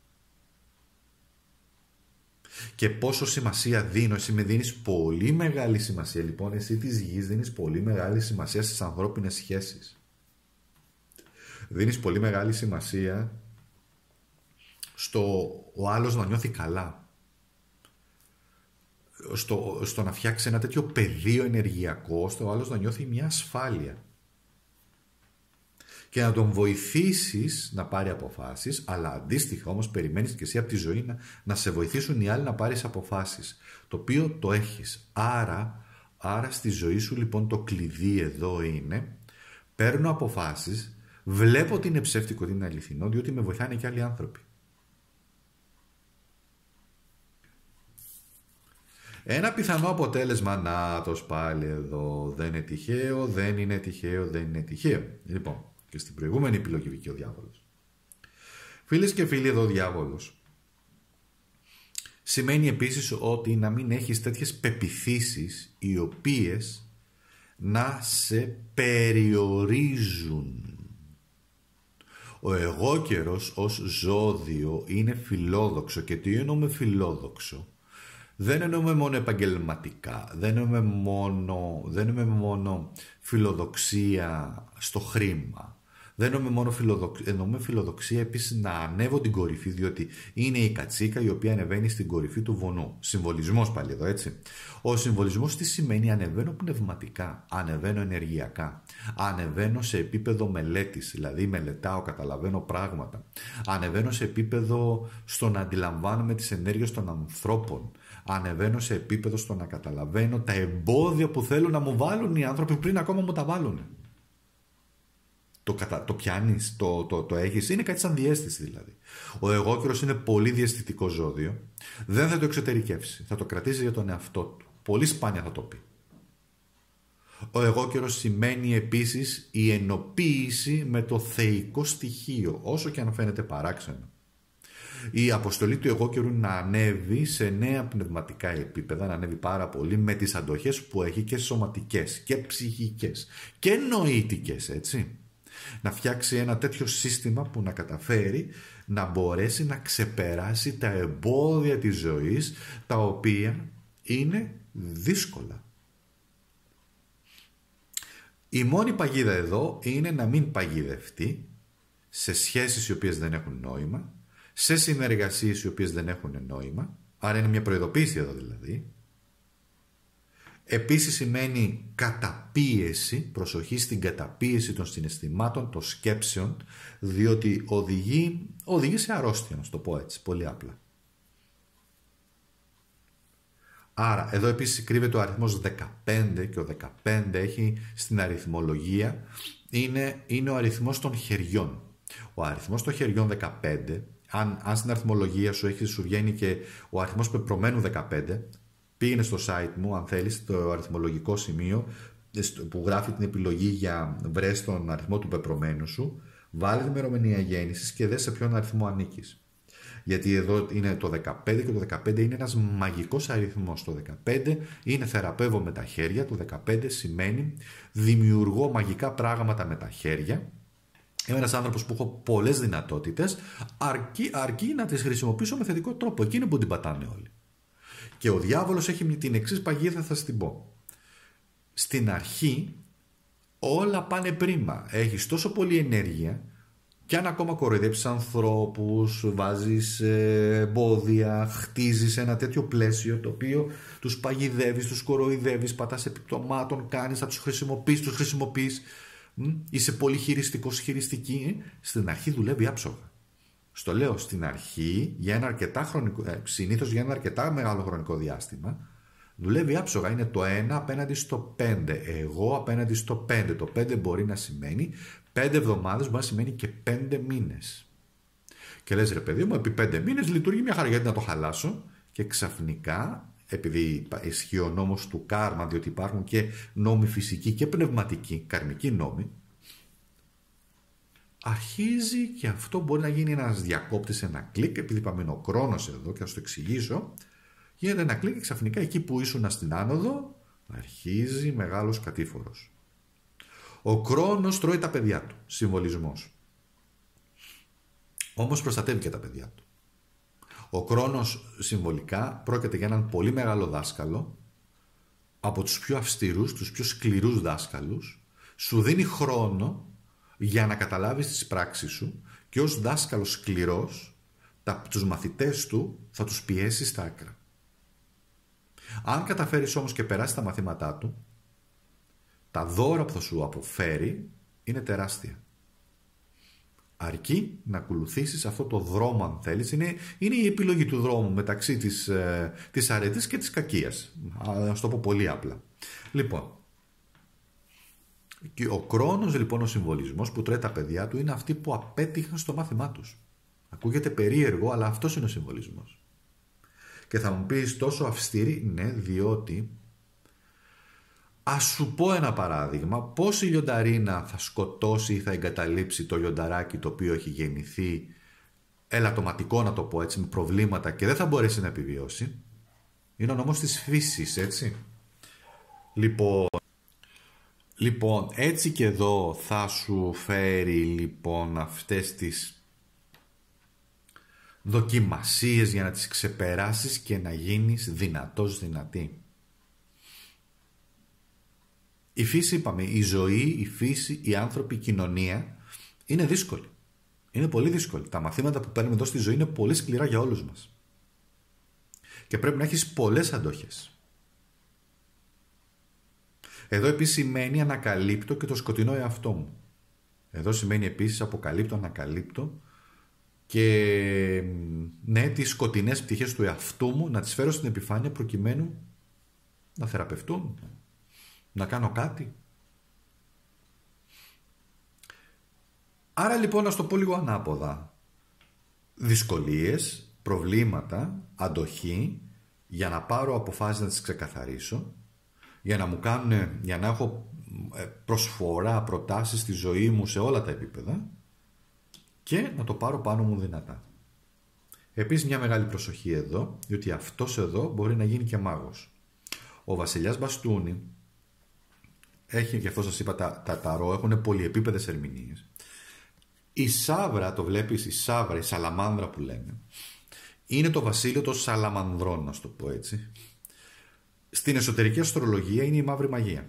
[SPEAKER 1] Και πόσο σημασία δίνω. Εσύ με δίνεις πολύ μεγάλη σημασία. Λοιπόν, εσύ της γης δίνεις πολύ μεγάλη σημασία στις ανθρώπινες σχέσεις. Δίνεις πολύ μεγάλη σημασία στο ο άλλος να νιώθει καλά. Στο, στο να φτιάξει ένα τέτοιο πεδίο ενεργειακό, στο ο άλλος να νιώθει μια ασφάλεια. Και να τον βοηθήσεις να πάρει αποφάσεις, αλλά αντίστοιχα όμως περιμένεις και εσύ από τη ζωή να, να σε βοηθήσουν οι άλλοι να πάρεις αποφάσεις. Το οποίο το έχεις. Άρα, άρα στη ζωή σου λοιπόν το κλειδί εδώ είναι, παίρνω αποφάσεις, βλέπω ότι είναι ψεύτικο, ότι είναι αληθινό, διότι με βοηθάνε και άλλοι άνθρωποι. Ένα πιθανό αποτέλεσμα, να το πάλι εδώ, δεν είναι τυχαίο, δεν είναι τυχαίο, δεν είναι τυχαίο. Λοιπόν, και στην προηγούμενη επιλογή βγήκε ο διάβολος. Φίλες και φίλοι, εδώ ο διάβολος σημαίνει επίσης ότι να μην έχεις τέτοιες πεποιθήσεις οι οποίες να σε περιορίζουν. Ο εγώκερος ως ζώδιο είναι φιλόδοξο. Και τι εννοούμε φιλόδοξο? Δεν εννοούμε μόνο επαγγελματικά, δεν εννοούμε μόνο, δεν εννοούμε μόνο φιλοδοξία στο χρήμα. Δεν εννοούμε μόνο φιλοδοξία, εννοούμε φιλοδοξία επίσης να ανέβω την κορυφή, διότι είναι η κατσίκα η οποία ανεβαίνει στην κορυφή του βουνού. Συμβολισμός πάλι εδώ, έτσι. Ο συμβολισμός τι σημαίνει? Ανεβαίνω πνευματικά, ανεβαίνω ενεργειακά, ανεβαίνω σε επίπεδο μελέτης, δηλαδή μελετάω, καταλαβαίνω πράγματα. Ανεβαίνω σε επίπεδο στο να αντιλαμβάνομαι τις ενέργειες των ανθρώπων. Ανεβαίνω σε επίπεδο στο να καταλαβαίνω τα εμπόδια που θέλουν να μου βάλουν οι άνθρωποι πριν ακόμα μου τα βάλουν. Το, κατα... το πιάνεις, το, το, το έχεις, είναι κάτι σαν διαίσθηση δηλαδή. Ο εγώκερος είναι πολύ διαισθητικό ζώδιο, δεν θα το εξωτερικεύσει, θα το κρατήσει για τον εαυτό του. Πολύ σπάνια θα το πει. Ο εγώκερος σημαίνει επίσης η ενοποίηση με το θεϊκό στοιχείο, όσο και αν φαίνεται παράξενο. Η αποστολή του εγώκερου να ανέβει σε νέα πνευματικά επίπεδα, να ανέβει πάρα πολύ με τις αντοχές που έχει και σωματικές και ψυχικές και νοητικές, έτσι. Να φτιάξει ένα τέτοιο σύστημα που να καταφέρει να μπορέσει να ξεπεράσει τα εμπόδια της ζωής, τα οποία είναι δύσκολα. Η μόνη παγίδα εδώ είναι να μην παγιδευτεί σε σχέσεις οι οποίες δεν έχουν νόημα, σε συνεργασίες οι οποίες δεν έχουν νόημα, άρα είναι μια προειδοποίηση εδώ δηλαδή. Επίσης σημαίνει καταπίεση, προσοχή στην καταπίεση των συναισθημάτων, των σκέψεων, διότι οδηγεί, οδηγεί σε αρρώστια, να το πω έτσι, πολύ απλά. Άρα, εδώ επίσης κρύβεται ο αριθμός δεκαπέντε και ο δεκαπέντε έχει στην αριθμολογία, είναι, είναι ο αριθμός των χεριών. Ο αριθμός των χεριών δεκαπέντε, αν, αν στην αριθμολογία σου, έχει, σου βγαίνει και ο αριθμός πεπρωμένου δεκαπέντε, πήγαινε στο site μου, αν θέλεις, το αριθμολογικό σημείο που γράφει την επιλογή για βρες τον αριθμό του πεπρωμένου σου, Βάλε την ημερομηνία γέννησης και δες σε ποιον αριθμό ανήκεις. Γιατί εδώ είναι το δεκαπέντε και το δεκαπέντε είναι ένας μαγικός αριθμός. Το δεκαπέντε είναι θεραπεύω με τα χέρια. Το δεκαπέντε σημαίνει δημιουργώ μαγικά πράγματα με τα χέρια. Είμαι ένας άνθρωπος που έχω πολλές δυνατότητες, αρκεί, αρκεί να τις χρησιμοποιήσω με θετικό τρόπο. Εκείνη που την πατάνε όλοι. Και ο διάβολος έχει την εξής παγίδα, θα σας την πω. Στην αρχή όλα πάνε πρίμα. Έχεις τόσο πολλή ενέργεια και αν ακόμα κοροϊδέψεις ανθρώπους, βάζεις εμπόδια, χτίζεις ένα τέτοιο πλαίσιο το οποίο τους παγιδεύεις, τους κοροϊδεύεις, πατάς επιπτωμάτων, κάνεις, θα τους χρησιμοποιείς, τους χρησιμοποιείς. Είσαι πολύ χειριστικός, χειριστική. Στην αρχή δουλεύει άψογα. Στο λέω στην αρχή, για ένα αρκετά χρονικό, συνήθως για ένα αρκετά μεγάλο χρονικό διάστημα, δουλεύει άψογα. Είναι το ένα απέναντι στο πέντε. Εγώ απέναντι στο πέντε. Το πέντε μπορεί να σημαίνει πέντε εβδομάδες, μπορεί να σημαίνει και πέντε μήνες. Και λες, ρε παιδί μου, επί πέντε μήνες λειτουργεί μια χαρά, γιατί να το χαλάσω. Και ξαφνικά, επειδή ισχύει ο νόμος του κάρμα, διότι υπάρχουν και νόμοι φυσικοί και πνευματικοί, καρμικοί νόμοι, αρχίζει και αυτό μπορεί να γίνει ένας διακόπτης, ένα κλικ, επειδή πάμε είναι ο χρόνος εδώ και θα σου το εξηγήσω, γίνεται ένα κλικ και ξαφνικά εκεί που ήσουν στην άνοδο αρχίζει μεγάλος κατήφορος. Ο Κρόνος τρώει τα παιδιά του, συμβολισμός. Όμως προστατεύει και τα παιδιά του. Ο Κρόνος συμβολικά πρόκειται για έναν πολύ μεγάλο δάσκαλο, από τους πιο αυστηρούς, τους πιο σκληρούς δάσκαλους, σου δίνει χρόνο για να καταλάβεις τις πράξεις σου και ως δάσκαλος σκληρός τα, τους μαθητές του θα τους πιέσει στα άκρα. Αν καταφέρεις όμως και περάσεις τα μαθήματά του, τα δώρα που θα σου αποφέρει είναι τεράστια. Αρκεί να ακολουθήσεις αυτό το δρόμο, αν θέλεις. Είναι, είναι η επιλογή του δρόμου μεταξύ της, ε, της αρετής και της κακίας. Να το πω πολύ απλά. Λοιπόν, και ο Κρόνος, λοιπόν, ο συμβολισμός που τρώει τα παιδιά του είναι αυτοί που απέτυχαν στο μάθημά τους. Ακούγεται περίεργο, αλλά αυτός είναι ο συμβολισμός. Και θα μου πεις τόσο αυστηρή, ναι, διότι ας σου πω ένα παράδειγμα, πώς η λιονταρίνα θα σκοτώσει ή θα εγκαταλείψει το λιονταράκι το οποίο έχει γεννηθεί ελαττωματικό, να το πω έτσι, με προβλήματα και δεν θα μπορέσει να επιβιώσει. Είναι ο νόμος της φύσης, έτσι. Λοιπόν, λοιπόν έτσι και εδώ θα σου φέρει λοιπόν αυτές τις δοκιμασίες για να τις ξεπεράσεις και να γίνεις δυνατός, δυνατή. Η φύση, είπαμε, η ζωή, η φύση, οι άνθρωποι, η κοινωνία είναι δύσκολη. Είναι πολύ δύσκολη. Τα μαθήματα που παίρνουμε εδώ στη ζωή είναι πολύ σκληρά για όλους μας. Και πρέπει να έχεις πολλές αντοχές. Εδώ επίσης σημαίνει ανακαλύπτω και το σκοτεινό εαυτό μου. Εδώ σημαίνει επίσης αποκαλύπτω, ανακαλύπτω και ναι, τις σκοτεινές πτυχές του εαυτού μου να τις φέρω στην επιφάνεια προκειμένου να θεραπευτούν. Να κάνω κάτι. Άρα λοιπόν, να στο πω λίγο ανάποδα. Δυσκολίες, προβλήματα, αντοχή, για να πάρω αποφάσεις να τις ξεκαθαρίσω, για να μου κάνουν, για να έχω προσφορά, προτάσεις στη ζωή μου σε όλα τα επίπεδα και να το πάρω πάνω μου δυνατά. Επίσης μια μεγάλη προσοχή εδώ, διότι αυτός εδώ μπορεί να γίνει και μάγος. Ο βασιλιάς Μπαστούνη έχει, και αυτό σας είπα, τα, τα ταρό έχουν πολυεπίπεδες ερμηνείες. Η Σάβρα, το βλέπεις, η Σάβρα, η Σαλαμάνδρα που λέμε, είναι το βασίλειο των Σαλαμανδρών, να το πω έτσι. Στην εσωτερική αστρολογία είναι η μαύρη μαγεία.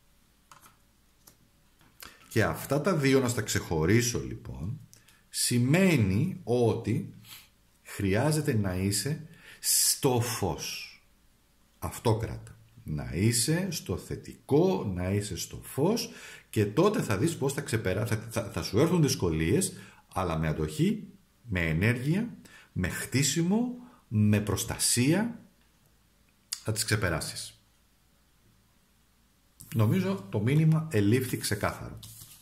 [SPEAKER 1] Και αυτά τα δύο να στα ξεχωρίσω λοιπόν, σημαίνει ότι χρειάζεται να είσαι στο φως. Αυτό κράτα. Να είσαι στο θετικό, να είσαι στο φως και τότε θα δεις πώς θα ξεπεράσει. Θα, θα, θα σου έρθουν δυσκολίες, αλλά με αντοχή, με ενέργεια, με χτίσιμο, με προστασία θα τις ξεπεράσεις. Νομίζω το μήνυμα ελήφθη ξεκάθαρο.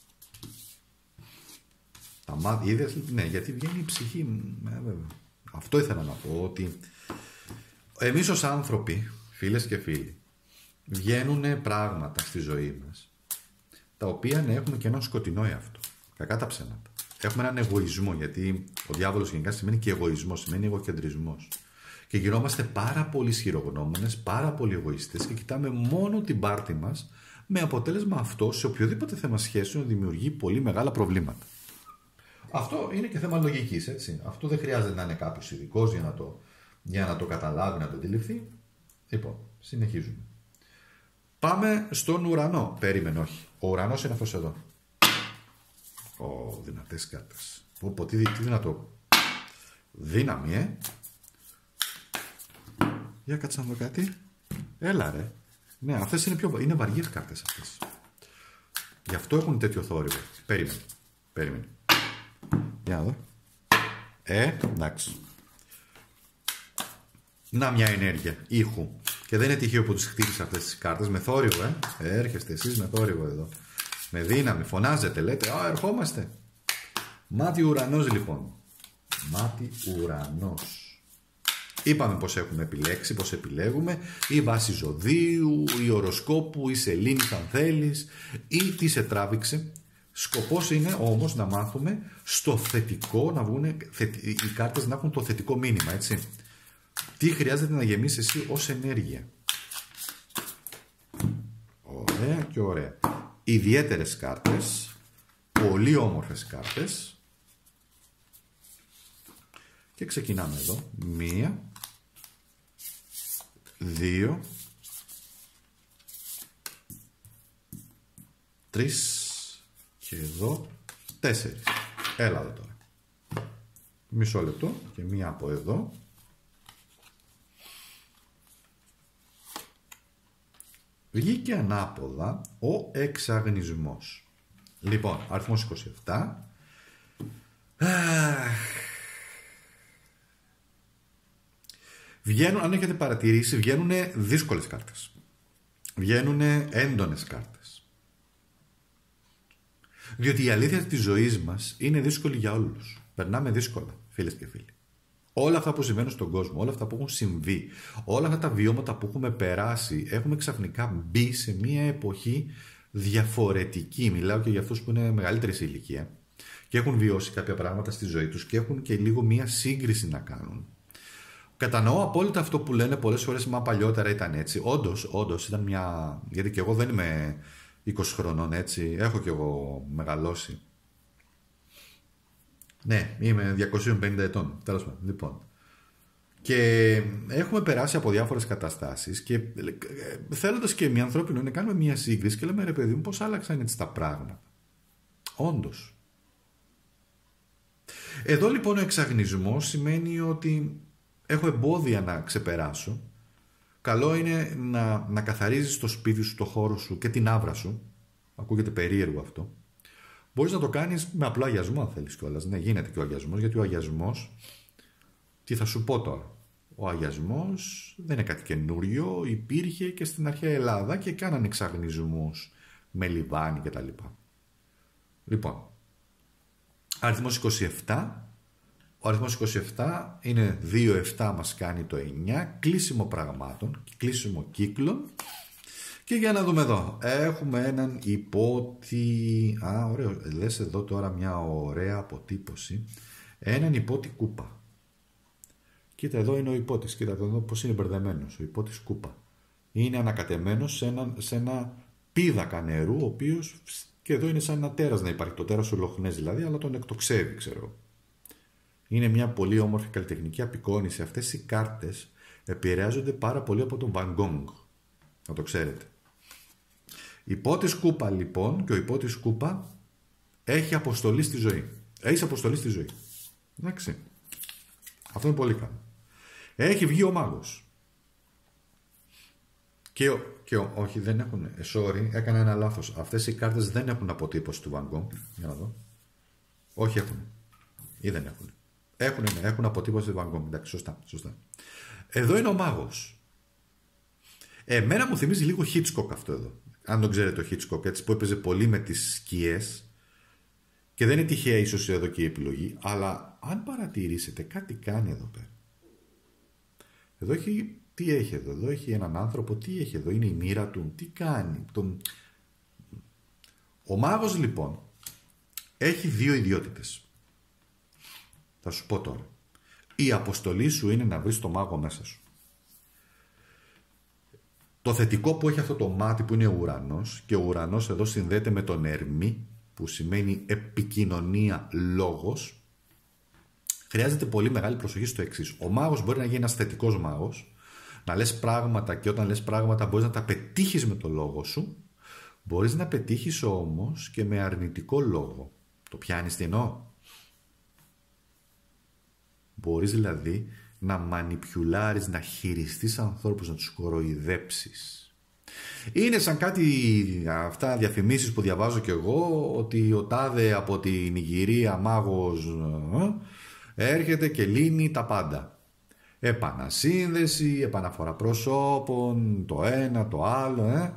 [SPEAKER 1] Τα μάτια, είδες, ναι, γιατί βγαίνει η ψυχή. Ε, βέβαια. Αυτό ήθελα να πω, ότι εμείς ως άνθρωποι, φίλες και φίλοι, βγαίνουν πράγματα στη ζωή μας, τα οποία ναι, έχουμε και ένα σκοτεινό εαυτό. Κακά τα ψέματα. έχουμε έναν εγωισμό, γιατί ο διάβολος γενικά σημαίνει και εγωισμό, σημαίνει εγωκεντρισμός. Και γινόμαστε πάρα πολύ ισχυρογνώμονες, πάρα πολύ εγωιστές και κοιτάμε μόνο την πάρτη μας, με αποτέλεσμα αυτό σε οποιοδήποτε θέμα σχέσεων δημιουργεί πολύ μεγάλα προβλήματα. Αυτό είναι και θέμα λογικής, έτσι. Αυτό δεν χρειάζεται να είναι κάποιος ειδικός για να το, για να το καταλάβει, να το αντιληφθεί. Λοιπόν, συνεχίζουμε. Πάμε στον ουρανό. Περίμενε, όχι. Ο ουρανός είναι αυτός εδώ. Ω, δυνατές κάρτες. Πω, πω, τι, τι δυνατό. Δύναμη, ε. Για κάτσε να δω κάτι. Έλα, ρε. Ναι, αυτές είναι πιο... είναι βαριές κάρτες αυτές. Γι' αυτό έχουν τέτοιο θόρυβο. Περίμενε. Περίμενε. Για να δω. Ε, εντάξει. Να μια ενέργεια ήχου. Και δεν είναι τυχαίο που τους χτύπησε αυτές τις κάρτες. Με θόρυβο, ε. Έρχεστε εσείς με θόρυβο εδώ. Με δύναμη. Φωνάζετε, λέτε. Α, ερχόμαστε. Μάτι ουρανός, λοιπόν. Μάτι ουρανός. Είπαμε πως έχουμε επιλέξει, πως επιλέγουμε, ή βάση ζωδίου, ή οροσκόπου, ή σελήνης αν θέλεις, ή τι σε τράβηξε. Σκοπός είναι όμως να μάθουμε στο θετικό, να βγουν, οι κάρτες να έχουν το θετικό μήνυμα, έτσι. Τι χρειάζεται να γεμίσεις εσύ ως ενέργεια. Ωραία και ωραία. Ιδιαίτερες κάρτες, πολύ όμορφες κάρτες. Και ξεκινάμε εδώ. Μία, δύο, τρεις και εδώ τέσσερις. Έλα εδώ τώρα. Μισό λεπτό και μία από εδώ. Βγήκε ανάποδα ο εξαγνισμός. Λοιπόν, αριθμός είκοσι επτά. Βγαίνουν, αν έχετε παρατηρήσει, βγαίνουν δύσκολες κάρτες. Βγαίνουν έντονες κάρτες. Διότι η αλήθεια της ζωής μας είναι δύσκολη για όλους. Περνάμε δύσκολα, φίλες και φίλοι. Όλα αυτά που συμβαίνουν στον κόσμο, όλα αυτά που έχουν συμβεί, όλα αυτά τα βιώματα που έχουμε περάσει, έχουμε ξαφνικά μπει σε μια εποχή διαφορετική. Μιλάω και για αυτούς που είναι μεγαλύτερη σε ηλικία και έχουν βιώσει κάποια πράγματα στη ζωή τους και έχουν και λίγο μια σύγκριση να κάνουν. Κατανοώ απόλυτα αυτό που λένε πολλές φορές, μα παλιότερα ήταν έτσι. Όντως, όντως ήταν μια... Γιατί και εγώ δεν είμαι είκοσι χρονών, έτσι. Έχω και εγώ μεγαλώσει. Ναι, είμαι διακόσιων πενήντα ετών. Τέλος πάντων. Λοιπόν. Και έχουμε περάσει από διάφορες καταστάσεις και θέλοντας και μια ανθρώπινο είναι κάνουμε μια σύγκριση και λέμε, ρε παιδί μου, πώς άλλαξαν έτσι τα πράγματα. Όντως. Εδώ λοιπόν ο εξαγνισμός σημαίνει ότι έχω εμπόδια να ξεπεράσω. Καλό είναι να, να καθαρίζεις το σπίτι σου, το χώρο σου και την άβρα σου. Ακούγεται περίεργο αυτό. Μπορείς να το κάνεις με απλό αγιασμό αν θέλεις κιόλας. Ναι, γίνεται και ο αγιασμός, γιατί ο αγιασμός, τι θα σου πω τώρα. Ο αγιασμός δεν είναι κάτι καινούριο, υπήρχε και στην αρχαία Ελλάδα και κάνανε εξαγνισμούς με λιβάνι κτλ. Λοιπόν, αριθμός είκοσι επτά. Ο αριθμός είκοσι επτά είναι δύο επτά, μας κάνει το εννιά, κλείσιμο πραγμάτων, κλείσιμο κύκλων. Και για να δούμε εδώ, έχουμε έναν υπότι... Α, ωραίο, λες εδώ τώρα μια ωραία αποτύπωση. Έναν υπότι κούπα. Κοίτα, εδώ είναι ο υπότης, κοίτα εδώ πώς είναι μπερδεμένος, ο υπότης κούπα. Είναι ανακατεμένος σε ένα, σε ένα πίδακα νερού, ο οποίος και εδώ είναι σαν ένα τέρας να υπάρχει, το τέρας του Λοχνές δηλαδή, αλλά τον εκτοξεύει, ξέρω. Είναι μια πολύ όμορφη καλλιτεχνική απεικόνηση. Αυτές οι κάρτες επηρεάζονται πάρα πολύ από τον Van Gogh. Να το ξέρετε. Υπότης κούπα λοιπόν, και ο υπότης κούπα έχει αποστολή στη ζωή. Έχει αποστολή στη ζωή. Εντάξει. Αυτό είναι πολύ καλό. Έχει βγει ο μάγος. Και, ο, και ο, όχι, δεν έχουν. Sorry, έκανα ένα λάθος. Αυτές οι κάρτες δεν έχουν αποτύπωση του Van Gogh. Για να δω. Όχι έχουν. Ή δεν έχουν. Έχουν, ναι, έχουν αποτύπωση του Van Gogh. Εντάξει, σωστά, σωστά. Εδώ είναι ο μάγος. Εμένα μου θυμίζει λίγο Hitchcock αυτό εδώ. Αν τον ξέρετε το Hitchcock, έτσι, που έπαιζε πολύ με τις σκιές. Και δεν είναι τυχαία ίσως εδώ και η επιλογή. Αλλά αν παρατηρήσετε, κάτι κάνει εδώ πέρα. Εδώ έχει... Τι έχει εδώ, εδώ έχει έναν άνθρωπο, τι έχει εδώ, είναι η μοίρα του, τι κάνει. Τον... Ο μάγος λοιπόν έχει δύο ιδιότητες. Θα σου πω τώρα. Η αποστολή σου είναι να βρεις το μάγο μέσα σου. Το θετικό που έχει αυτό το μάτι που είναι ο ουρανός, και ο ουρανός εδώ συνδέεται με τον Ερμή, που σημαίνει επικοινωνία, λόγος, χρειάζεται πολύ μεγάλη προσοχή στο εξής. Ο μάγος μπορεί να γίνει ένας θετικός μάγος, να λες πράγματα και όταν λες πράγματα μπορείς να τα πετύχεις με το λόγο σου, μπορείς να πετύχεις όμως και με αρνητικό λόγο. Το πιάνεις τι εννοώ? Μπορείς δηλαδή να μανιπιουλάρεις, να χειριστείς ανθρώπους, να τους κοροϊδέψεις. Είναι σαν κάτι αυτά διαφημίσεις που διαβάζω κι εγώ, ότι ο τάδε από την Ιγυρία μάγος ε, έρχεται και λύνει τα πάντα. Επανασύνδεση, επαναφορά προσώπων, το ένα, το άλλο, ε.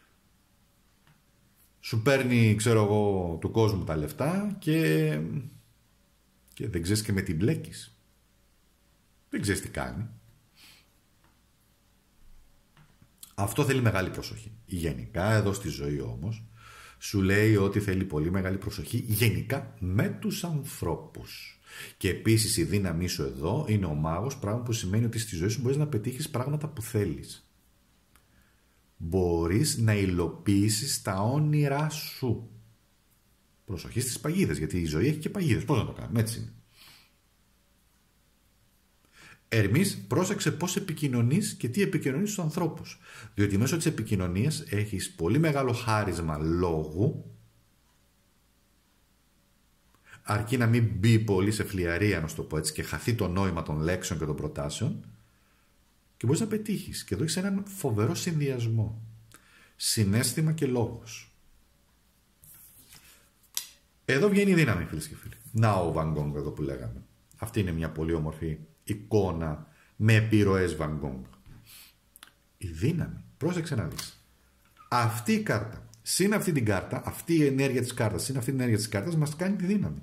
[SPEAKER 1] Σου παίρνει, ξέρω εγώ, του κόσμου τα λεφτά και, και δεν ξέρεις και με τι μπλέκεις. Δεν ξέρεις τι κάνει. Αυτό θέλει μεγάλη προσοχή. Γενικά εδώ στη ζωή όμως σου λέει ότι θέλει πολύ μεγάλη προσοχή γενικά με τους ανθρώπους. Και επίσης η δύναμή σου εδώ είναι ο μάγος, πράγμα που σημαίνει ότι στη ζωή σου μπορείς να πετύχεις πράγματα που θέλεις. Μπορείς να υλοποιήσεις τα όνειρά σου. Προσοχή στις παγίδες, γιατί η ζωή έχει και παγίδες. Πώς να το κάνουμε, έτσι είναι. Ερμής, πρόσεξε πώς επικοινωνείς και τι επικοινωνείς στους ανθρώπους. Διότι μέσω της επικοινωνίας έχεις πολύ μεγάλο χάρισμα λόγου, αρκεί να μην μπει πολύ σε φλιαρία, να σου το πω έτσι, και χαθεί το νόημα των λέξεων και των προτάσεων, και μπορείς να πετύχεις. Και εδώ έχεις έναν φοβερό συνδυασμό. Συναίσθημα και λόγος. Εδώ βγαίνει η δύναμη, φίλες και φίλοι. Να ο Van Gogh εδώ που λέγαμε. Αυτή είναι μια πολύ όμορφη εικόνα με επιρροές Van Gogh. Η δύναμη. Πρόσεξε να δεις. Αυτή η κάρτα, συν αυτή την κάρτα, αυτή η ενέργεια της κάρτας, συν αυτή την ενέργεια της κάρτας μας κάνει τη δύναμη.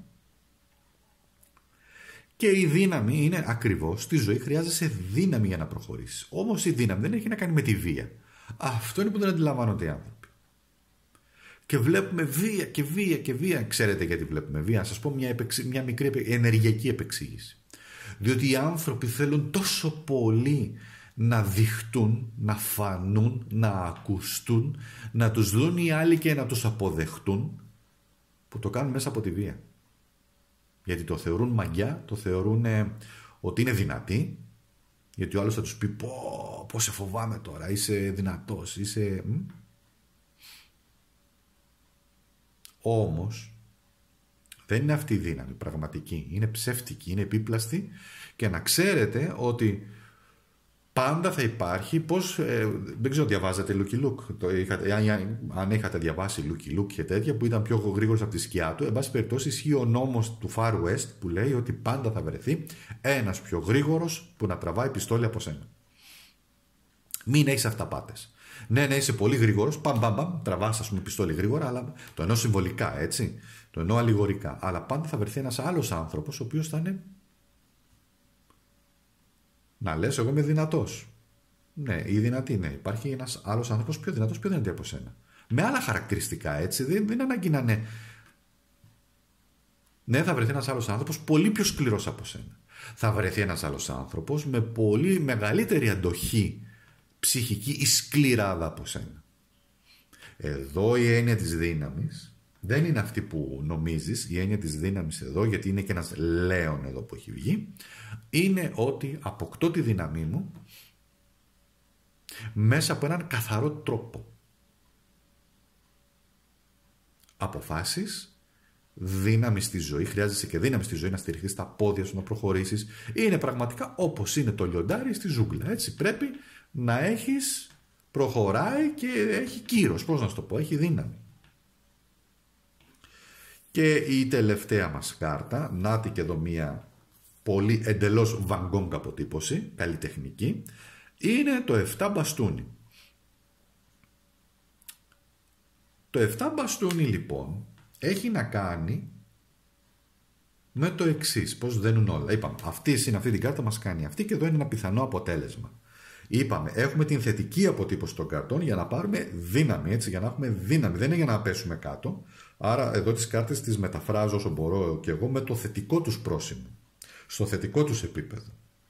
[SPEAKER 1] Και η δύναμη είναι ακριβώς, στη ζωή χρειάζεσαι δύναμη για να προχωρήσεις. Όμως η δύναμη δεν έχει να κάνει με τη βία. Αυτό είναι που δεν αντιλαμβάνονται οι άνθρωποι. Και βλέπουμε βία και βία και βία. Ξέρετε γιατί βλέπουμε βία? Να σας πω μια, επεξ... μια μικρή ενεργειακή επεξήγηση. Διότι οι άνθρωποι θέλουν τόσο πολύ να δειχτούν, να φανούν, να ακουστούν, να τους δουν οι άλλοι και να τους αποδεχτούν, που το κάνουν μέσα από τη βία. Γιατί το θεωρούν μαγιά, το θεωρούν ε, ότι είναι δυνατοί, γιατί ο άλλος θα τους πει πω, πω σε φοβάμαι τώρα, είσαι δυνατός, είσαι... Μ? Όμως δεν είναι αυτή η δύναμη πραγματική, είναι ψεύτικη, είναι επίπλαστη, και να ξέρετε ότι πάντα θα υπάρχει, πώς, ε, δεν ξέρω, διαβάζατε Lucky Luke, το είχατε, αν, αν είχατε διαβάσει Lucky Luke και τέτοια, που ήταν πιο γρήγορος από τη σκιά του, εν πάση περιπτώσει ισχύει ο νόμος του Far West που λέει ότι πάντα θα βρεθεί ένας πιο γρήγορος που να τραβάει πιστόλι από σένα. Μην έχεις αυταπάτες. Ναι, ναι, είσαι πολύ γρήγορος, παμ, παμ, παμ, τραβάς, ας πούμε, πιστόλι γρήγορα, αλλά το εννοώ συμβολικά, έτσι. Το εννοώ αλληγορικά. Αλλά πάντα θα βρεθεί ένας άλλος άνθρωπος, ο οποίος θα είναι. Να λες, εγώ είμαι δυνατός. Ναι, ή δυνατή, ναι. Υπάρχει ένας άλλος άνθρωπος πιο δυνατός, πιο δυνατή από σένα. Με άλλα χαρακτηριστικά, έτσι. Δεν, δεν είναι ανάγκη να είναι. Ναι, θα βρεθεί ένας άλλος άνθρωπος πολύ πιο σκληρός από σένα. Θα βρεθεί ένας άλλος άνθρωπος με πολύ μεγαλύτερη αντοχή ψυχική ή σκληράδα από σένα. Εδώ η έννοια της δύναμης δεν είναι αυτή που νομίζεις. Η έννοια της δύναμης εδώ, γιατί είναι και ένας λέον εδώ που έχει βγει, είναι ότι αποκτώ τη δύναμή μου μέσα από έναν καθαρό τρόπο. Αποφάσεις, δύναμη στη ζωή, χρειάζεσαι και δύναμη στη ζωή να στηριχθείς στα πόδια σου, να προχωρήσεις. Είναι πραγματικά όπως είναι το λιοντάρι στη ζούγκλα, έτσι. Πρέπει να έχεις, προχωράει και έχει κύρος, πώς να σου το πω, έχει δύναμη. Και η τελευταία μας κάρτα, νάτι και εδώ μία πολύ εντελώς Van Gogh αποτύπωση, καλλιτεχνική, είναι το εφτά μπαστούνι. Το εφτά μπαστούνι λοιπόν έχει να κάνει με το εξής, πώς δένουν όλα. Είπαμε, αυτή είναι αυτή την κάρτα, μας κάνει αυτή, και εδώ είναι ένα πιθανό αποτέλεσμα. Είπαμε, έχουμε την θετική αποτύπωση των καρτών για να πάρουμε δύναμη, έτσι, για να έχουμε δύναμη, δεν είναι για να πέσουμε κάτω. Άρα εδώ τις κάρτες τις μεταφράζω όσο μπορώ και εγώ με το θετικό τους πρόσημο. στο θετικό τους επίπεδο.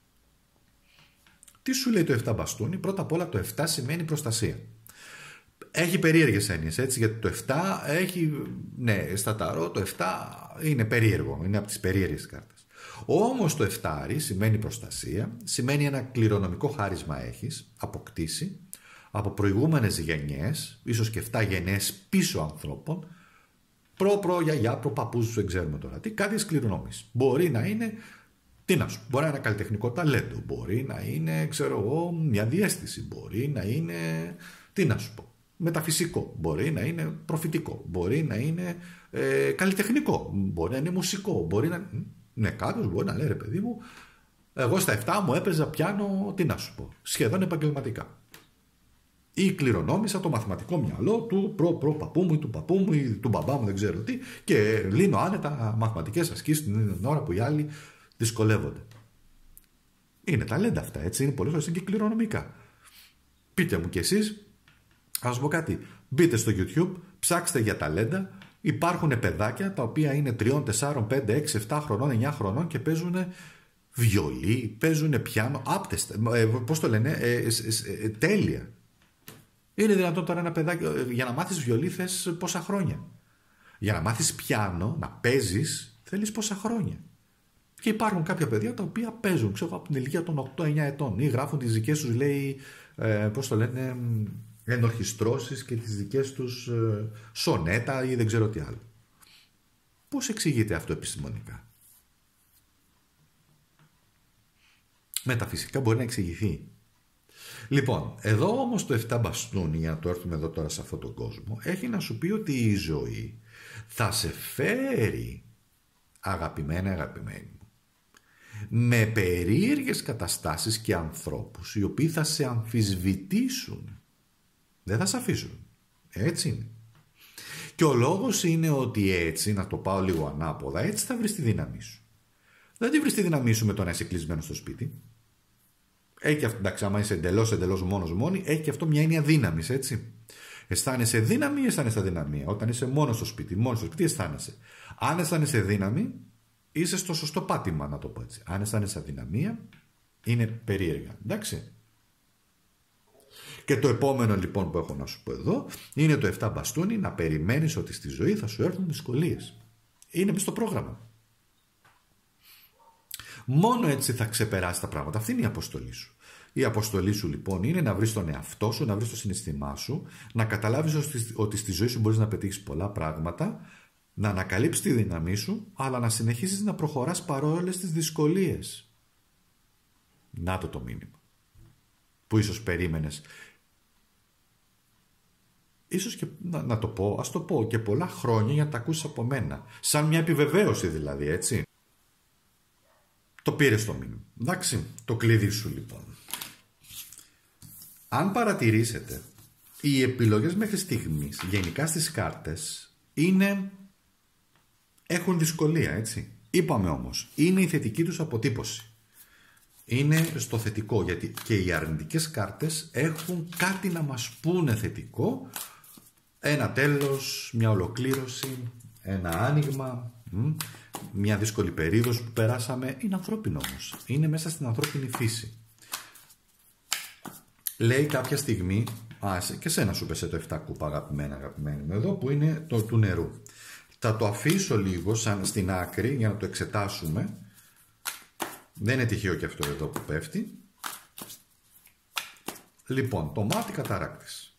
[SPEAKER 1] Τι σου λέει το επτά μπαστούνι? Πρώτα απ' όλα το επτά σημαίνει προστασία. Έχει περίεργες έννοιες, έτσι, γιατί το επτά έχει, ναι, στα ταρό το επτά είναι περίεργο, είναι από τις περίεργες κάρτες. Όμως το επτά σημαίνει προστασία, σημαίνει ένα κληρονομικό χάρισμα έχεις αποκτήσει από προηγούμενες γενιές, ίσως και επτά γενιές πίσω ανθρώπων, προ-προ γιαγιά, προ-παππούς, δεν ξέρουμε τώρα τι, κάτι σκληρονόμης. Μπορεί να είναι, τι να σου, μπορεί να είναι ένα καλλιτεχνικό ταλέντο, μπορεί να είναι, ξέρω εγώ, μια διαίσθηση, μπορεί να είναι, τι να σου πω, μεταφυσικό, μπορεί να είναι προφητικό, μπορεί να είναι ε, καλλιτεχνικό, μπορεί να είναι μουσικό, μπορεί να... Ναι, κάποιος μπορεί να λέει, ρε παιδί μου, εγώ στα επτά μου έπαιζα πιάνο, τι να σου πω, σχεδόν επαγγελματικά. Ή κληρονόμησα το μαθηματικό μυαλό του προ-προ παππού μου ή του παππού μου ή του μπαμπά μου, δεν ξέρω τι, και λύνω άνετα μαθηματικές ασκήσεις την ώρα που οι άλλοι δυσκολεύονται. Είναι ταλέντα αυτά, έτσι, είναι πολύ σωστά και κληρονομικά. Πείτε μου κι εσείς, ας σας πω κάτι, μπείτε στο YouTube, ψάξτε για ταλέντα, υπάρχουν παιδάκια τα οποία είναι τρία, τέσσερα, πέντε, έξι, επτά χρονών, εννιά χρονών και παίζουν βιολί, παίζουν πιάνο, άπτεστα, ε, πώς το λένε, ε, ε, ε, τέλεια. Είναι δυνατόν τώρα ένα παιδάκι, για να μάθεις βιολί θες πόσα χρόνια. Για να μάθεις πιάνο, να παίζεις, θέλεις πόσα χρόνια. Και υπάρχουν κάποια παιδιά τα οποία παίζουν, ξέρω, από την ηλικία των οκτώ εννιά ετών ή γράφουν τις δικές τους, λέει, ε, πώς το λένε, ενορχιστρώσεις και τις δικές τους ε, σονέτα ή δεν ξέρω τι άλλο. Πώς εξηγείται αυτό επιστημονικά? Μεταφυσικά μπορεί να εξηγηθεί. Λοιπόν, εδώ όμως το επτά μπαστούνι, για να το έρθουμε εδώ τώρα σε αυτόν τον κόσμο, έχει να σου πει ότι η ζωή θα σε φέρει, αγαπημένα, αγαπημένη μου, με περίεργες καταστάσεις και ανθρώπους οι οποίοι θα σε αμφισβητήσουν. Δεν θα σε αφήσουν. Έτσι είναι. Και ο λόγος είναι ότι έτσι, να το πάω λίγο ανάποδα, έτσι θα βρεις τη δύναμή σου. Δεν τη βρεις τη δύναμή σου με το να είσαι κλεισμένο στο σπίτι. Έχει και αυτό, εντάξει, άμα είσαι εντελώς, εντελώς μόνος μόνη, έχει και αυτό μια έννοια δύναμης, έτσι. Αισθάνεσαι δύναμη ή αισθάνεσαι αδυναμία? Όταν είσαι μόνος στο σπίτι, μόνος στο σπίτι αισθάνεσαι. Αν αισθάνεσαι δύναμη, είσαι στο σωστό πάτημα, να το πω έτσι. Αν αισθάνεσαι αδυναμία, είναι περίεργα. Εντάξει. Και το επόμενο λοιπόν που έχω να σου πω εδώ είναι το επτά μπαστούνι, να περιμένεις ότι στη ζωή θα σου έρθουν δυσκολίες. Είναι μες στο πρόγραμμα. Μόνο έτσι θα ξεπεράσει τα πράγματα. Αυτή είναι η αποστολή σου. Η αποστολή σου λοιπόν είναι να βρεις τον εαυτό σου, να βρεις το συναισθημά σου, να καταλάβεις ότι στη ζωή σου μπορείς να πετύχεις πολλά πράγματα, να ανακαλύψεις τη δύναμή σου, αλλά να συνεχίσεις να προχωράς παρόλες τις δυσκολίες. Να το το μήνυμα. Που ίσως περίμενες. Ίσως και να, να το πω, ας το πω και πολλά χρόνια για να τα ακούσεις από μένα. Σαν μια επιβεβαίωση δηλαδή, έτσι. Το πήρες το μήνυμα. Εντάξει, το κλειδί σου λοιπόν. Αν παρατηρήσετε, οι επιλογές μέχρι στιγμής, γενικά στις κάρτες, είναι... έχουν δυσκολία, έτσι. Είπαμε όμως, είναι η θετική τους αποτύπωση. Είναι στο θετικό, γιατί και οι αρνητικές κάρτες έχουν κάτι να μας πούνε θετικό. Ένα τέλος, μια ολοκλήρωση, ένα άνοιγμα, μια δύσκολη περίοδος που περάσαμε. Είναι ανθρώπινο όμως. Είναι μέσα στην ανθρώπινη φύση. Λέει κάποια στιγμή, α, και σένα σου πέσε το επτά κούπα, αγαπημένα, αγαπημένη μου, εδώ που είναι το του νερού. Θα το αφήσω λίγο σαν στην άκρη για να το εξετάσουμε. Δεν είναι τυχαίο και αυτό εδώ που πέφτει. Λοιπόν, το μάτι καταράκτης.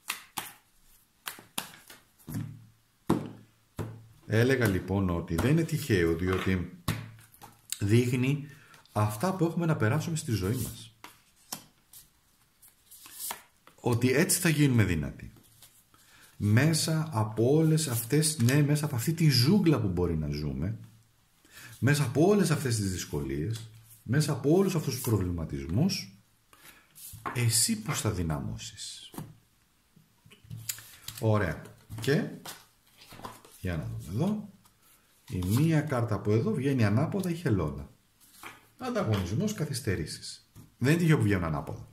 [SPEAKER 1] Έλεγα λοιπόν ότι δεν είναι τυχαίο, διότι δείχνει αυτά που έχουμε να περάσουμε στη ζωή μας. Ότι έτσι θα γίνουμε δυνατοί. Μέσα από όλες αυτές, ναι, μέσα από αυτή τη ζούγκλα που μπορεί να ζούμε, μέσα από όλες αυτές τις δυσκολίες, μέσα από όλους αυτούς τους προβληματισμούς, εσύ πώς θα δυναμώσεις. Ωραία. Και για να δούμε εδώ, η μία κάρτα από εδώ βγαίνει ανάποδα, η χελώνα. Ανταγωνισμός, καθυστερήσεις. Δεν είναι τυχαίο που βγαίνουν ανάποδα.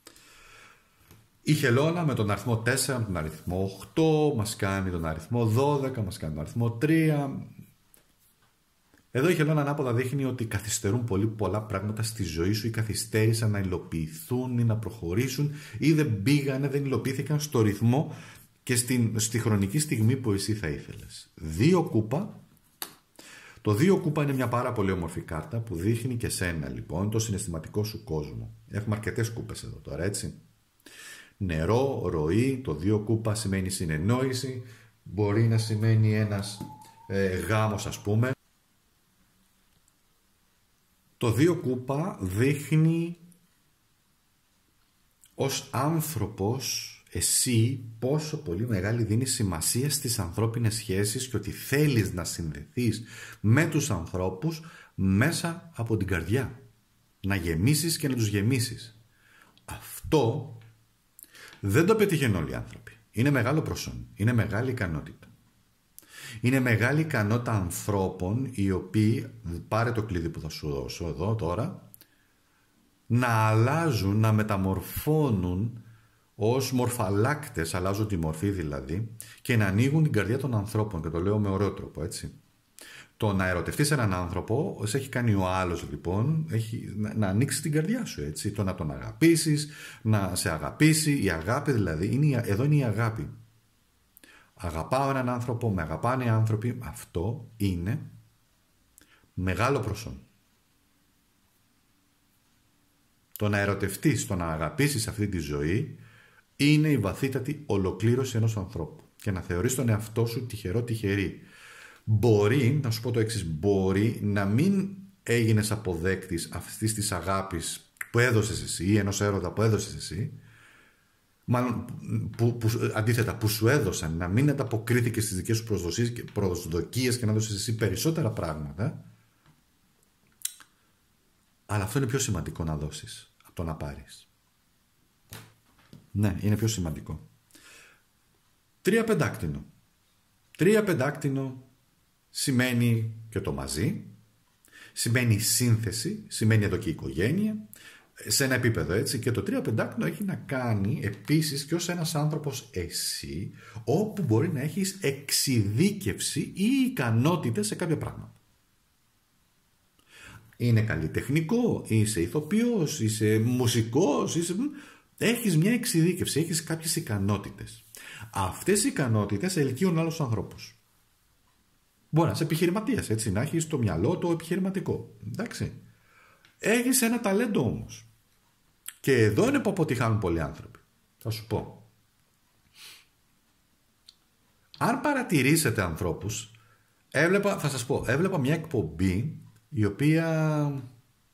[SPEAKER 1] Η χελώνα με τον αριθμό τέσσερα, με τον αριθμό οκτώ, μας κάνει τον αριθμό δώδεκα, μας κάνει τον αριθμό τρία. Εδώ η χελώνα ανάποδα δείχνει ότι καθυστερούν πολύ πολλά πράγματα στη ζωή σου ή καθυστέρησαν να υλοποιηθούν ή να προχωρήσουν ή δεν πήγανε, δεν υλοποιήθηκαν στο ρυθμό και στην, στη χρονική στιγμή που εσύ θα ήθελες. Δύο κούπα. Το δύο κούπα είναι μια πάρα πολύ όμορφη κάρτα που δείχνει και σένα λοιπόν το συναισθηματικό σου κόσμο. Έχουμε αρκετές κούπες εδώ τώρα, έτσι. Νερό, ροή, το δύο κούπα σημαίνει συνεννόηση, μπορεί να σημαίνει ένας ε, γάμος ας πούμε. Το δύο κούπα δείχνει ως άνθρωπος εσύ πόσο πολύ μεγάλη δίνεις σημασία στις ανθρώπινες σχέσεις και ότι θέλεις να συνδεθείς με τους ανθρώπους μέσα από την καρδιά. Να γεμίσεις και να τους γεμίσεις. Αυτό δεν το πετυχαίνουν όλοι οι άνθρωποι. Είναι μεγάλο προσόν. Είναι μεγάλη ικανότητα. Είναι μεγάλη ικανότητα ανθρώπων οι οποίοι, πάρε το κλειδί που θα σου δώσω εδώ τώρα, να αλλάζουν, να μεταμορφώνουν ως μορφαλάκτες, αλλάζουν τη μορφή δηλαδή, και να ανοίγουν την καρδιά των ανθρώπων. Και το λέω με ωραίο τρόπο, έτσι. Το να ερωτευτείς έναν άνθρωπο, σε έχει κάνει ο άλλος λοιπόν, έχει, να, να ανοίξει την καρδιά σου, έτσι. Το να τον αγαπήσεις, να σε αγαπήσει. Η αγάπη δηλαδή, είναι, εδώ είναι η αγάπη. Αγαπάω έναν άνθρωπο, με αγαπάνε οι άνθρωποι. Αυτό είναι μεγάλο προσόν. Το να ερωτευτείς, το να αγαπήσεις αυτή τη ζωή είναι η βαθύτατη ολοκλήρωση ενός ανθρώπου. Και να θεωρείς τον εαυτό σου τυχερό, τυχερή. Μπορεί, να σου πω το εξής, μπορεί να μην έγινες αποδέκτης αυτής της αγάπης που έδωσες εσύ ή ενός έρωτα που έδωσες εσύ, μάλλον που, που, αντίθετα που σου έδωσαν, να μην ανταποκρίθηκες στις δικές σου προσδοκίες και να δώσεις εσύ περισσότερα πράγματα, αλλά αυτό είναι πιο σημαντικό να δώσεις από το να πάρεις. Ναι, είναι πιο σημαντικό. Τρία πεντάκτηνο. Τρία πεντάκτηνο σημαίνει και το μαζί, σημαίνει σύνθεση, σημαίνει εδώ και η οικογένεια, σε ένα επίπεδο έτσι, και το τρία πεντάκτηνο έχει να κάνει επίσης και ως ένας άνθρωπος εσύ, όπου μπορεί να έχεις εξειδίκευση ή ικανότητες σε κάποια πράγματα. Είναι καλλιτεχνικό, είσαι ηθοποιός, είσαι μουσικός, είσαι... έχεις μια εξειδίκευση, έχεις κάποιες ικανότητες. Αυτές οι ικανότητες ελκύουν άλλους ανθρώπους. Μπορεί να είσαι επιχειρηματίας, έτσι, να έχεις το μυαλό το επιχειρηματικό. Εντάξει. Έχεις ένα ταλέντο όμως. Και εδώ είναι που αποτυχάνουν πολλοί άνθρωποι. Θα σου πω. Αν παρατηρήσετε ανθρώπους, έβλεπα, θα σας πω, έβλεπα μια εκπομπή η οποία...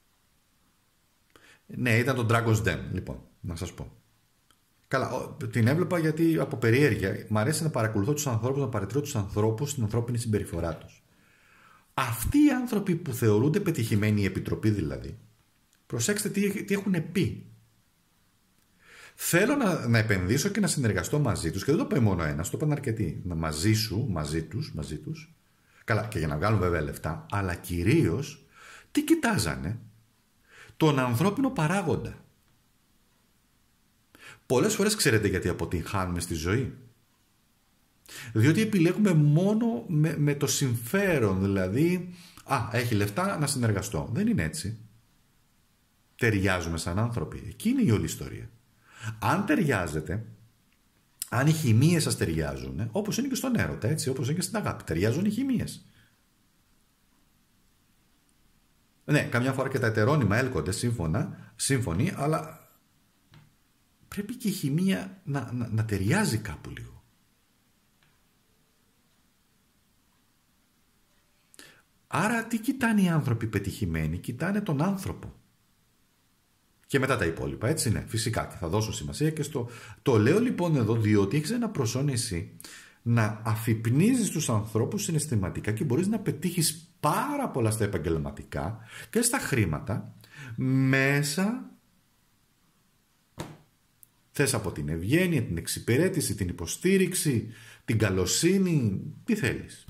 [SPEAKER 1] Ναι, ήταν το Dragon's Den, λοιπόν, να σας πω. Καλά, την έβλεπα γιατί από περιέργεια μ' αρέσει να παρακολουθώ τους ανθρώπους, να παρατηρώ τους ανθρώπους στην ανθρώπινη συμπεριφορά τους. Αυτοί οι άνθρωποι που θεωρούνται πετυχημένοι, η επιτροπή δηλαδή, προσέξτε τι, τι έχουν πει. Θέλω να, να επενδύσω και να συνεργαστώ μαζί τους, και δεν το είπε μόνο ένας, το είπαν αρκετοί. Να μαζί σου, μαζί τους, μαζί τους. Καλά, και για να βγάλουν βέβαια λεφτά, αλλά κυρίως τι κοιτάζανε? Τον ανθρώπινο παράγοντα. Πολλές φορές ξέρετε γιατί αποτυγχάνουμε στη ζωή? Διότι επιλέγουμε μόνο με, με το συμφέρον, δηλαδή, α, έχει λεφτά να συνεργαστώ. Δεν είναι έτσι. Ταιριάζουμε σαν άνθρωποι. Εκεί είναι η όλη ιστορία. Αν ταιριάζετε, αν οι χημείες σας ταιριάζουν, όπως είναι και στον έρωτα, έτσι, όπως είναι και στην αγάπη, ταιριάζουν οι χημείες. Ναι, καμιά φορά και τα ετερόνυμα έλκονται σύμφωνα, σύμφωνοι, αλλά πρέπει και η χημεία να, να, να ταιριάζει κάπου λίγο. Άρα τι κοιτάνε οι άνθρωποι πετυχημένοι? Κοιτάνε τον άνθρωπο. Και μετά τα υπόλοιπα, έτσι είναι, φυσικά, και θα δώσω σημασία και στο... Το λέω λοιπόν εδώ διότι έχεις ένα προσόν εσύ να αφυπνίζεις τους ανθρώπους συναισθηματικά και μπορείς να πετύχεις πάρα πολλά στα επαγγελματικά και στα χρήματα μέσα, θες, από την ευγένεια, την εξυπηρέτηση, την υποστήριξη, την καλοσύνη, τι θέλεις.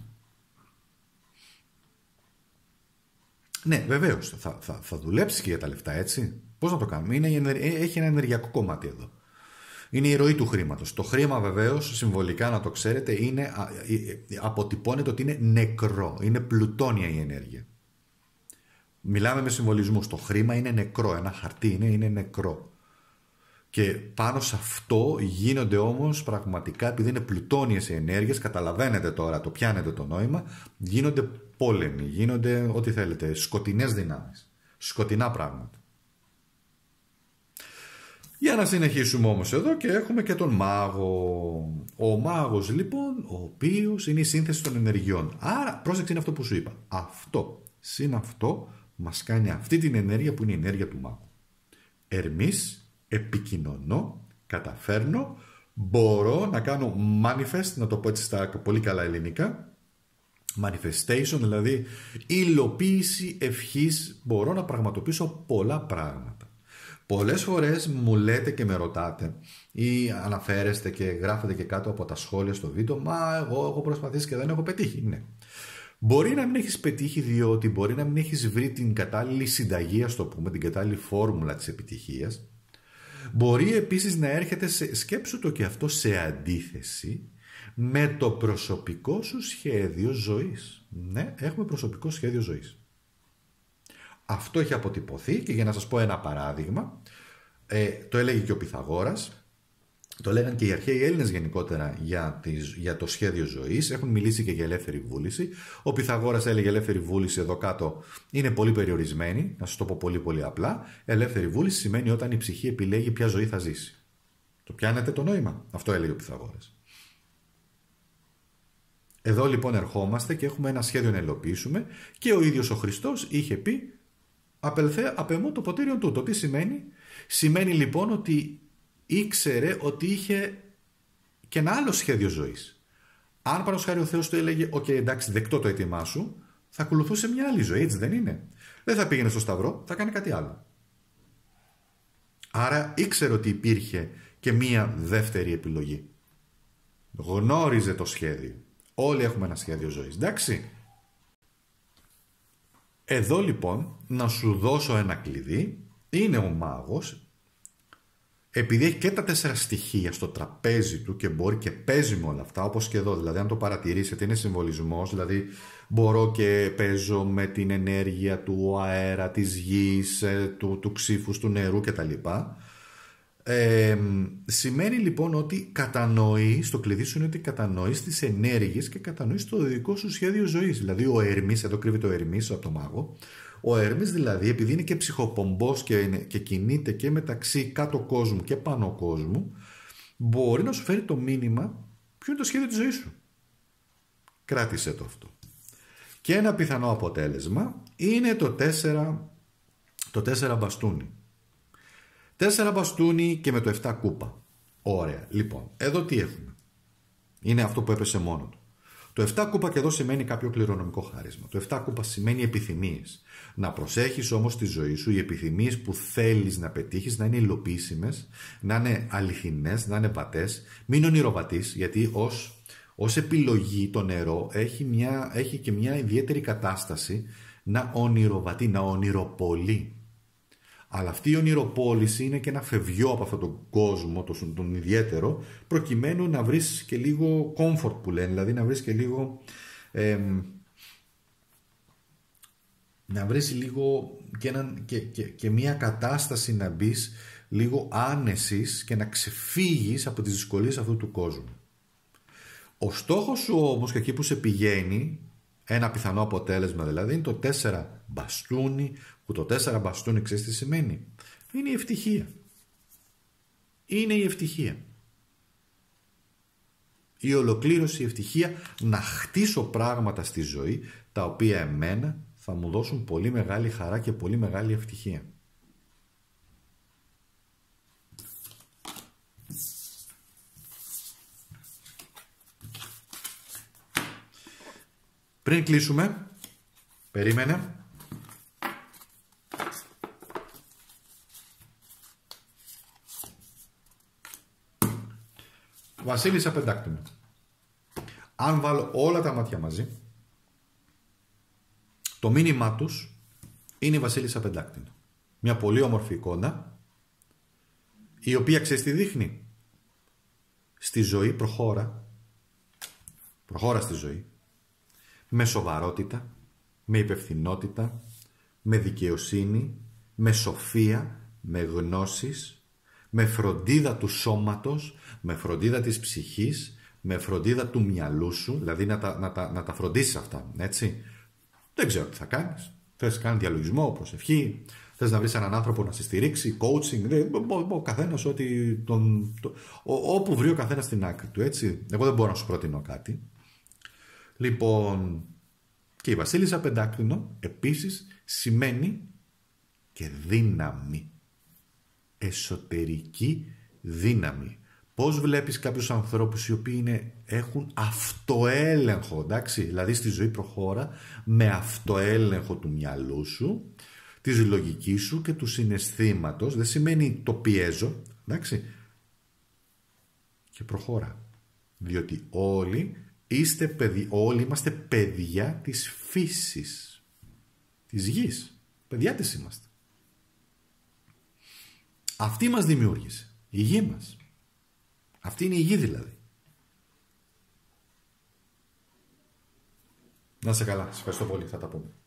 [SPEAKER 1] Ναι, βεβαίως, θα, θα, θα δουλέψεις και για τα λεφτά, έτσι. Πώς να το κάνουμε? Είναι, έχει ένα ενεργειακό κομμάτι εδώ. Είναι η ροή του χρήματος. Το χρήμα βεβαίως, συμβολικά να το ξέρετε, είναι, αποτυπώνεται ότι είναι νεκρό. Είναι πλουτόνια η ενέργεια. Μιλάμε με συμβολισμούς. Το χρήμα είναι νεκρό. Ένα χαρτί είναι, είναι νεκρό. Και πάνω σε αυτό γίνονται όμως πραγματικά, επειδή είναι πλουτόνιες οι ενέργειες, καταλαβαίνετε τώρα, το πιάνετε το νόημα, γίνονται πόλεμοι, γίνονται ό,τι θέλετε, σκοτεινές δυνάμεις, σκοτεινά πράγματα. Για να συνεχίσουμε όμως εδώ και έχουμε και τον μάγο. Ο μάγος λοιπόν, ο οποίος είναι η σύνθεση των ενεργειών. Άρα, πρόσεξε, είναι αυτό που σου είπα. Αυτό, συν αυτό, μας κάνει αυτή την ενέργεια που είναι η ενέργεια του μάγου. Ερμής, επικοινωνώ, καταφέρνω, μπορώ να κάνω manifest, να το πω έτσι στα πολύ καλά ελληνικά, manifestation, δηλαδή υλοποίηση ευχής, μπορώ να πραγματοποιήσω πολλά πράγματα. Πολλές φορές μου λέτε και με ρωτάτε ή αναφέρεστε και γράφετε και κάτω από τα σχόλια στο βίντεο, μα εγώ έχω προσπαθήσει και δεν έχω πετύχει. Ναι. Μπορεί να μην έχεις πετύχει διότι μπορεί να μην έχεις βρει την κατάλληλη συνταγή, ας το πούμε, την κατάλληλη φόρμουλα της επιτυχίας. Μπορεί επίσης να έρχεται, σε, σκέψου το και αυτό, σε αντίθεση με το προσωπικό σου σχέδιο ζωής. Ναι, έχουμε προσωπικό σχέδιο ζωής. Αυτό έχει αποτυπωθεί και για να σας πω ένα παράδειγμα, ε, το έλεγε και ο Πυθαγόρας, το λέγαν και οι αρχαίοι Έλληνες γενικότερα για, τις, για το σχέδιο ζωής, έχουν μιλήσει και για ελεύθερη βούληση. Ο Πυθαγόρας έλεγε ελεύθερη βούληση εδώ κάτω είναι πολύ περιορισμένη, να σας το πω πολύ πολύ απλά. Ελεύθερη βούληση σημαίνει όταν η ψυχή επιλέγει ποια ζωή θα ζήσει. Το πιάνετε το νόημα, αυτό έλεγε ο Πυθαγόρας. Εδώ λοιπόν ερχόμαστε και έχουμε ένα σχέδιο να υλοποιήσουμε και ο ίδιος ο Χριστός είχε πει «Απελθέ απ' εμού το ποτήριον τούτο». Τι σημαίνει? Σημαίνει λοιπόν ότι ήξερε ότι είχε και ένα άλλο σχέδιο ζωής. Αν πάνω χάρη ο Θεός του έλεγε «Οκ, okay, εντάξει, δεκτό το αίτημά σου», θα ακολουθούσε μια άλλη ζωή, έτσι δεν είναι? Δεν θα πήγαινε στο Σταυρό, θα κάνει κάτι άλλο. Άρα ήξερε ότι υπήρχε και μια δεύτερη επιλογή. Γνώριζε το σχέδιο. Όλοι έχουμε ένα σχέδιο ζωής, εντάξει. Εδώ λοιπόν να σου δώσω ένα κλειδί. Είναι ο μάγος, επειδή έχει και τα τέσσερα στοιχεία στο τραπέζι του και μπορεί και παίζει με όλα αυτά, όπως και εδώ, δηλαδή αν το παρατηρήσετε είναι συμβολισμός, δηλαδή μπορώ και παίζω με την ενέργεια του αέρα, της γης, του, του ξύφους, του νερού κτλ. Ε, σημαίνει λοιπόν ότι κατανοείς, το κλειδί σου είναι ότι κατανοείς τις ενέργειες και κατανοείς το δικό σου σχέδιο ζωής. Δηλαδή ο Ερμής, εδώ κρύβεται ο Ερμής από το μάγο, ο Ερμής δηλαδή επειδή είναι και ψυχοπομπός και, είναι, και κινείται και μεταξύ κάτω κόσμου και πάνω κόσμου, μπορεί να σου φέρει το μήνυμα ποιο είναι το σχέδιο της ζωής σου. Κράτησε το αυτό. Και ένα πιθανό αποτέλεσμα είναι το τέσσερα, το τέσσερα μπαστούνι. τέσσερα μπαστούνι και με το επτά κούπα. Ωραία. Λοιπόν, εδώ τι έχουμε? Είναι αυτό που έπεσε μόνο του. Το επτά κούπα και εδώ σημαίνει κάποιο κληρονομικό χάρισμα. Το επτά κούπα σημαίνει επιθυμίες. Να προσέχεις όμως τη ζωή σου, οι επιθυμίες που θέλεις να πετύχεις να είναι υλοποιήσιμες, να είναι αληθινές, να είναι βατές. Μην ονειροβατείς, γιατί ως, ως επιλογή το νερό έχει, μια, έχει και μια ιδιαίτερη κατάσταση να ονειροβατεί, να ονειροπολεί. Αλλά αυτή η ονειροπόληση είναι και ένα φευγιό από αυτόν τον κόσμο, τον, τον ιδιαίτερο, προκειμένου να βρεις και λίγο comfort που λένε, δηλαδή να βρεις και λίγο... Ε, να βρεις λίγο και, έναν, και, και, και μια κατάσταση να μπεις λίγο άνεσης και να ξεφύγεις από τις δυσκολίες αυτού του κόσμου. Ο στόχος σου όμως και εκεί που σε πηγαίνει, ένα πιθανό αποτέλεσμα δηλαδή, είναι το τέσσερα μπαστούνι, που το τέσσερα μπαστούνι ξέρεις τι σημαίνει? Είναι η ευτυχία. Είναι η ευτυχία. Η ολοκλήρωση, η ευτυχία, να χτίσω πράγματα στη ζωή τα οποία εμένα θα μου δώσουν πολύ μεγάλη χαρά και πολύ μεγάλη ευτυχία. Πριν κλείσουμε, περίμενε. Βασίλισσα πεντάκτηνο. Αν βάλω όλα τα μάτια μαζί, το μήνυμά τους είναι η Βασίλισσα πεντάκτηνο. Μια πολύ όμορφη εικόνα, η οποία ξέρεις τι δείχνει? Στη ζωή προχώρα, προχώρα στη ζωή, με σοβαρότητα, με υπευθυνότητα, με δικαιοσύνη, με σοφία, με γνώσεις, με φροντίδα του σώματος, με φροντίδα της ψυχής, με φροντίδα του μυαλού σου, δηλαδή να τα, να τα, να τα φροντίσεις αυτά, έτσι. Δεν ξέρω τι θα κάνεις. Θες να κάνεις διαλογισμό, προσευχή, θες να βρεις έναν άνθρωπο να σε στηρίξει, coaching, ο καθένας ό,τι τον, το, ο, όπου βρει ο καθένας την άκρη του, έτσι. Εγώ δεν μπορώ να σου προτείνω κάτι. Λοιπόν, και η Βασίλισσα Πεντάκρινο επίσης σημαίνει και δύναμη. Εσωτερική δύναμη. Πώς βλέπεις κάποιους ανθρώπους οι οποίοι είναι, έχουν αυτοέλεγχο, εντάξει, δηλαδή στη ζωή προχώρα με αυτοέλεγχο του μυαλού σου, της λογικής σου και του συναισθήματος, δεν σημαίνει το πιέζω, εντάξει, και προχώρα. Διότι όλοι, είστε παιδι, όλοι είμαστε παιδιά της φύσης, της γης, παιδιά της είμαστε. Αυτή μας δημιούργησε, η γη μας. Αυτή είναι η γη δηλαδή. Να είσαι καλά. Σας ευχαριστώ πολύ. Θα τα πούμε.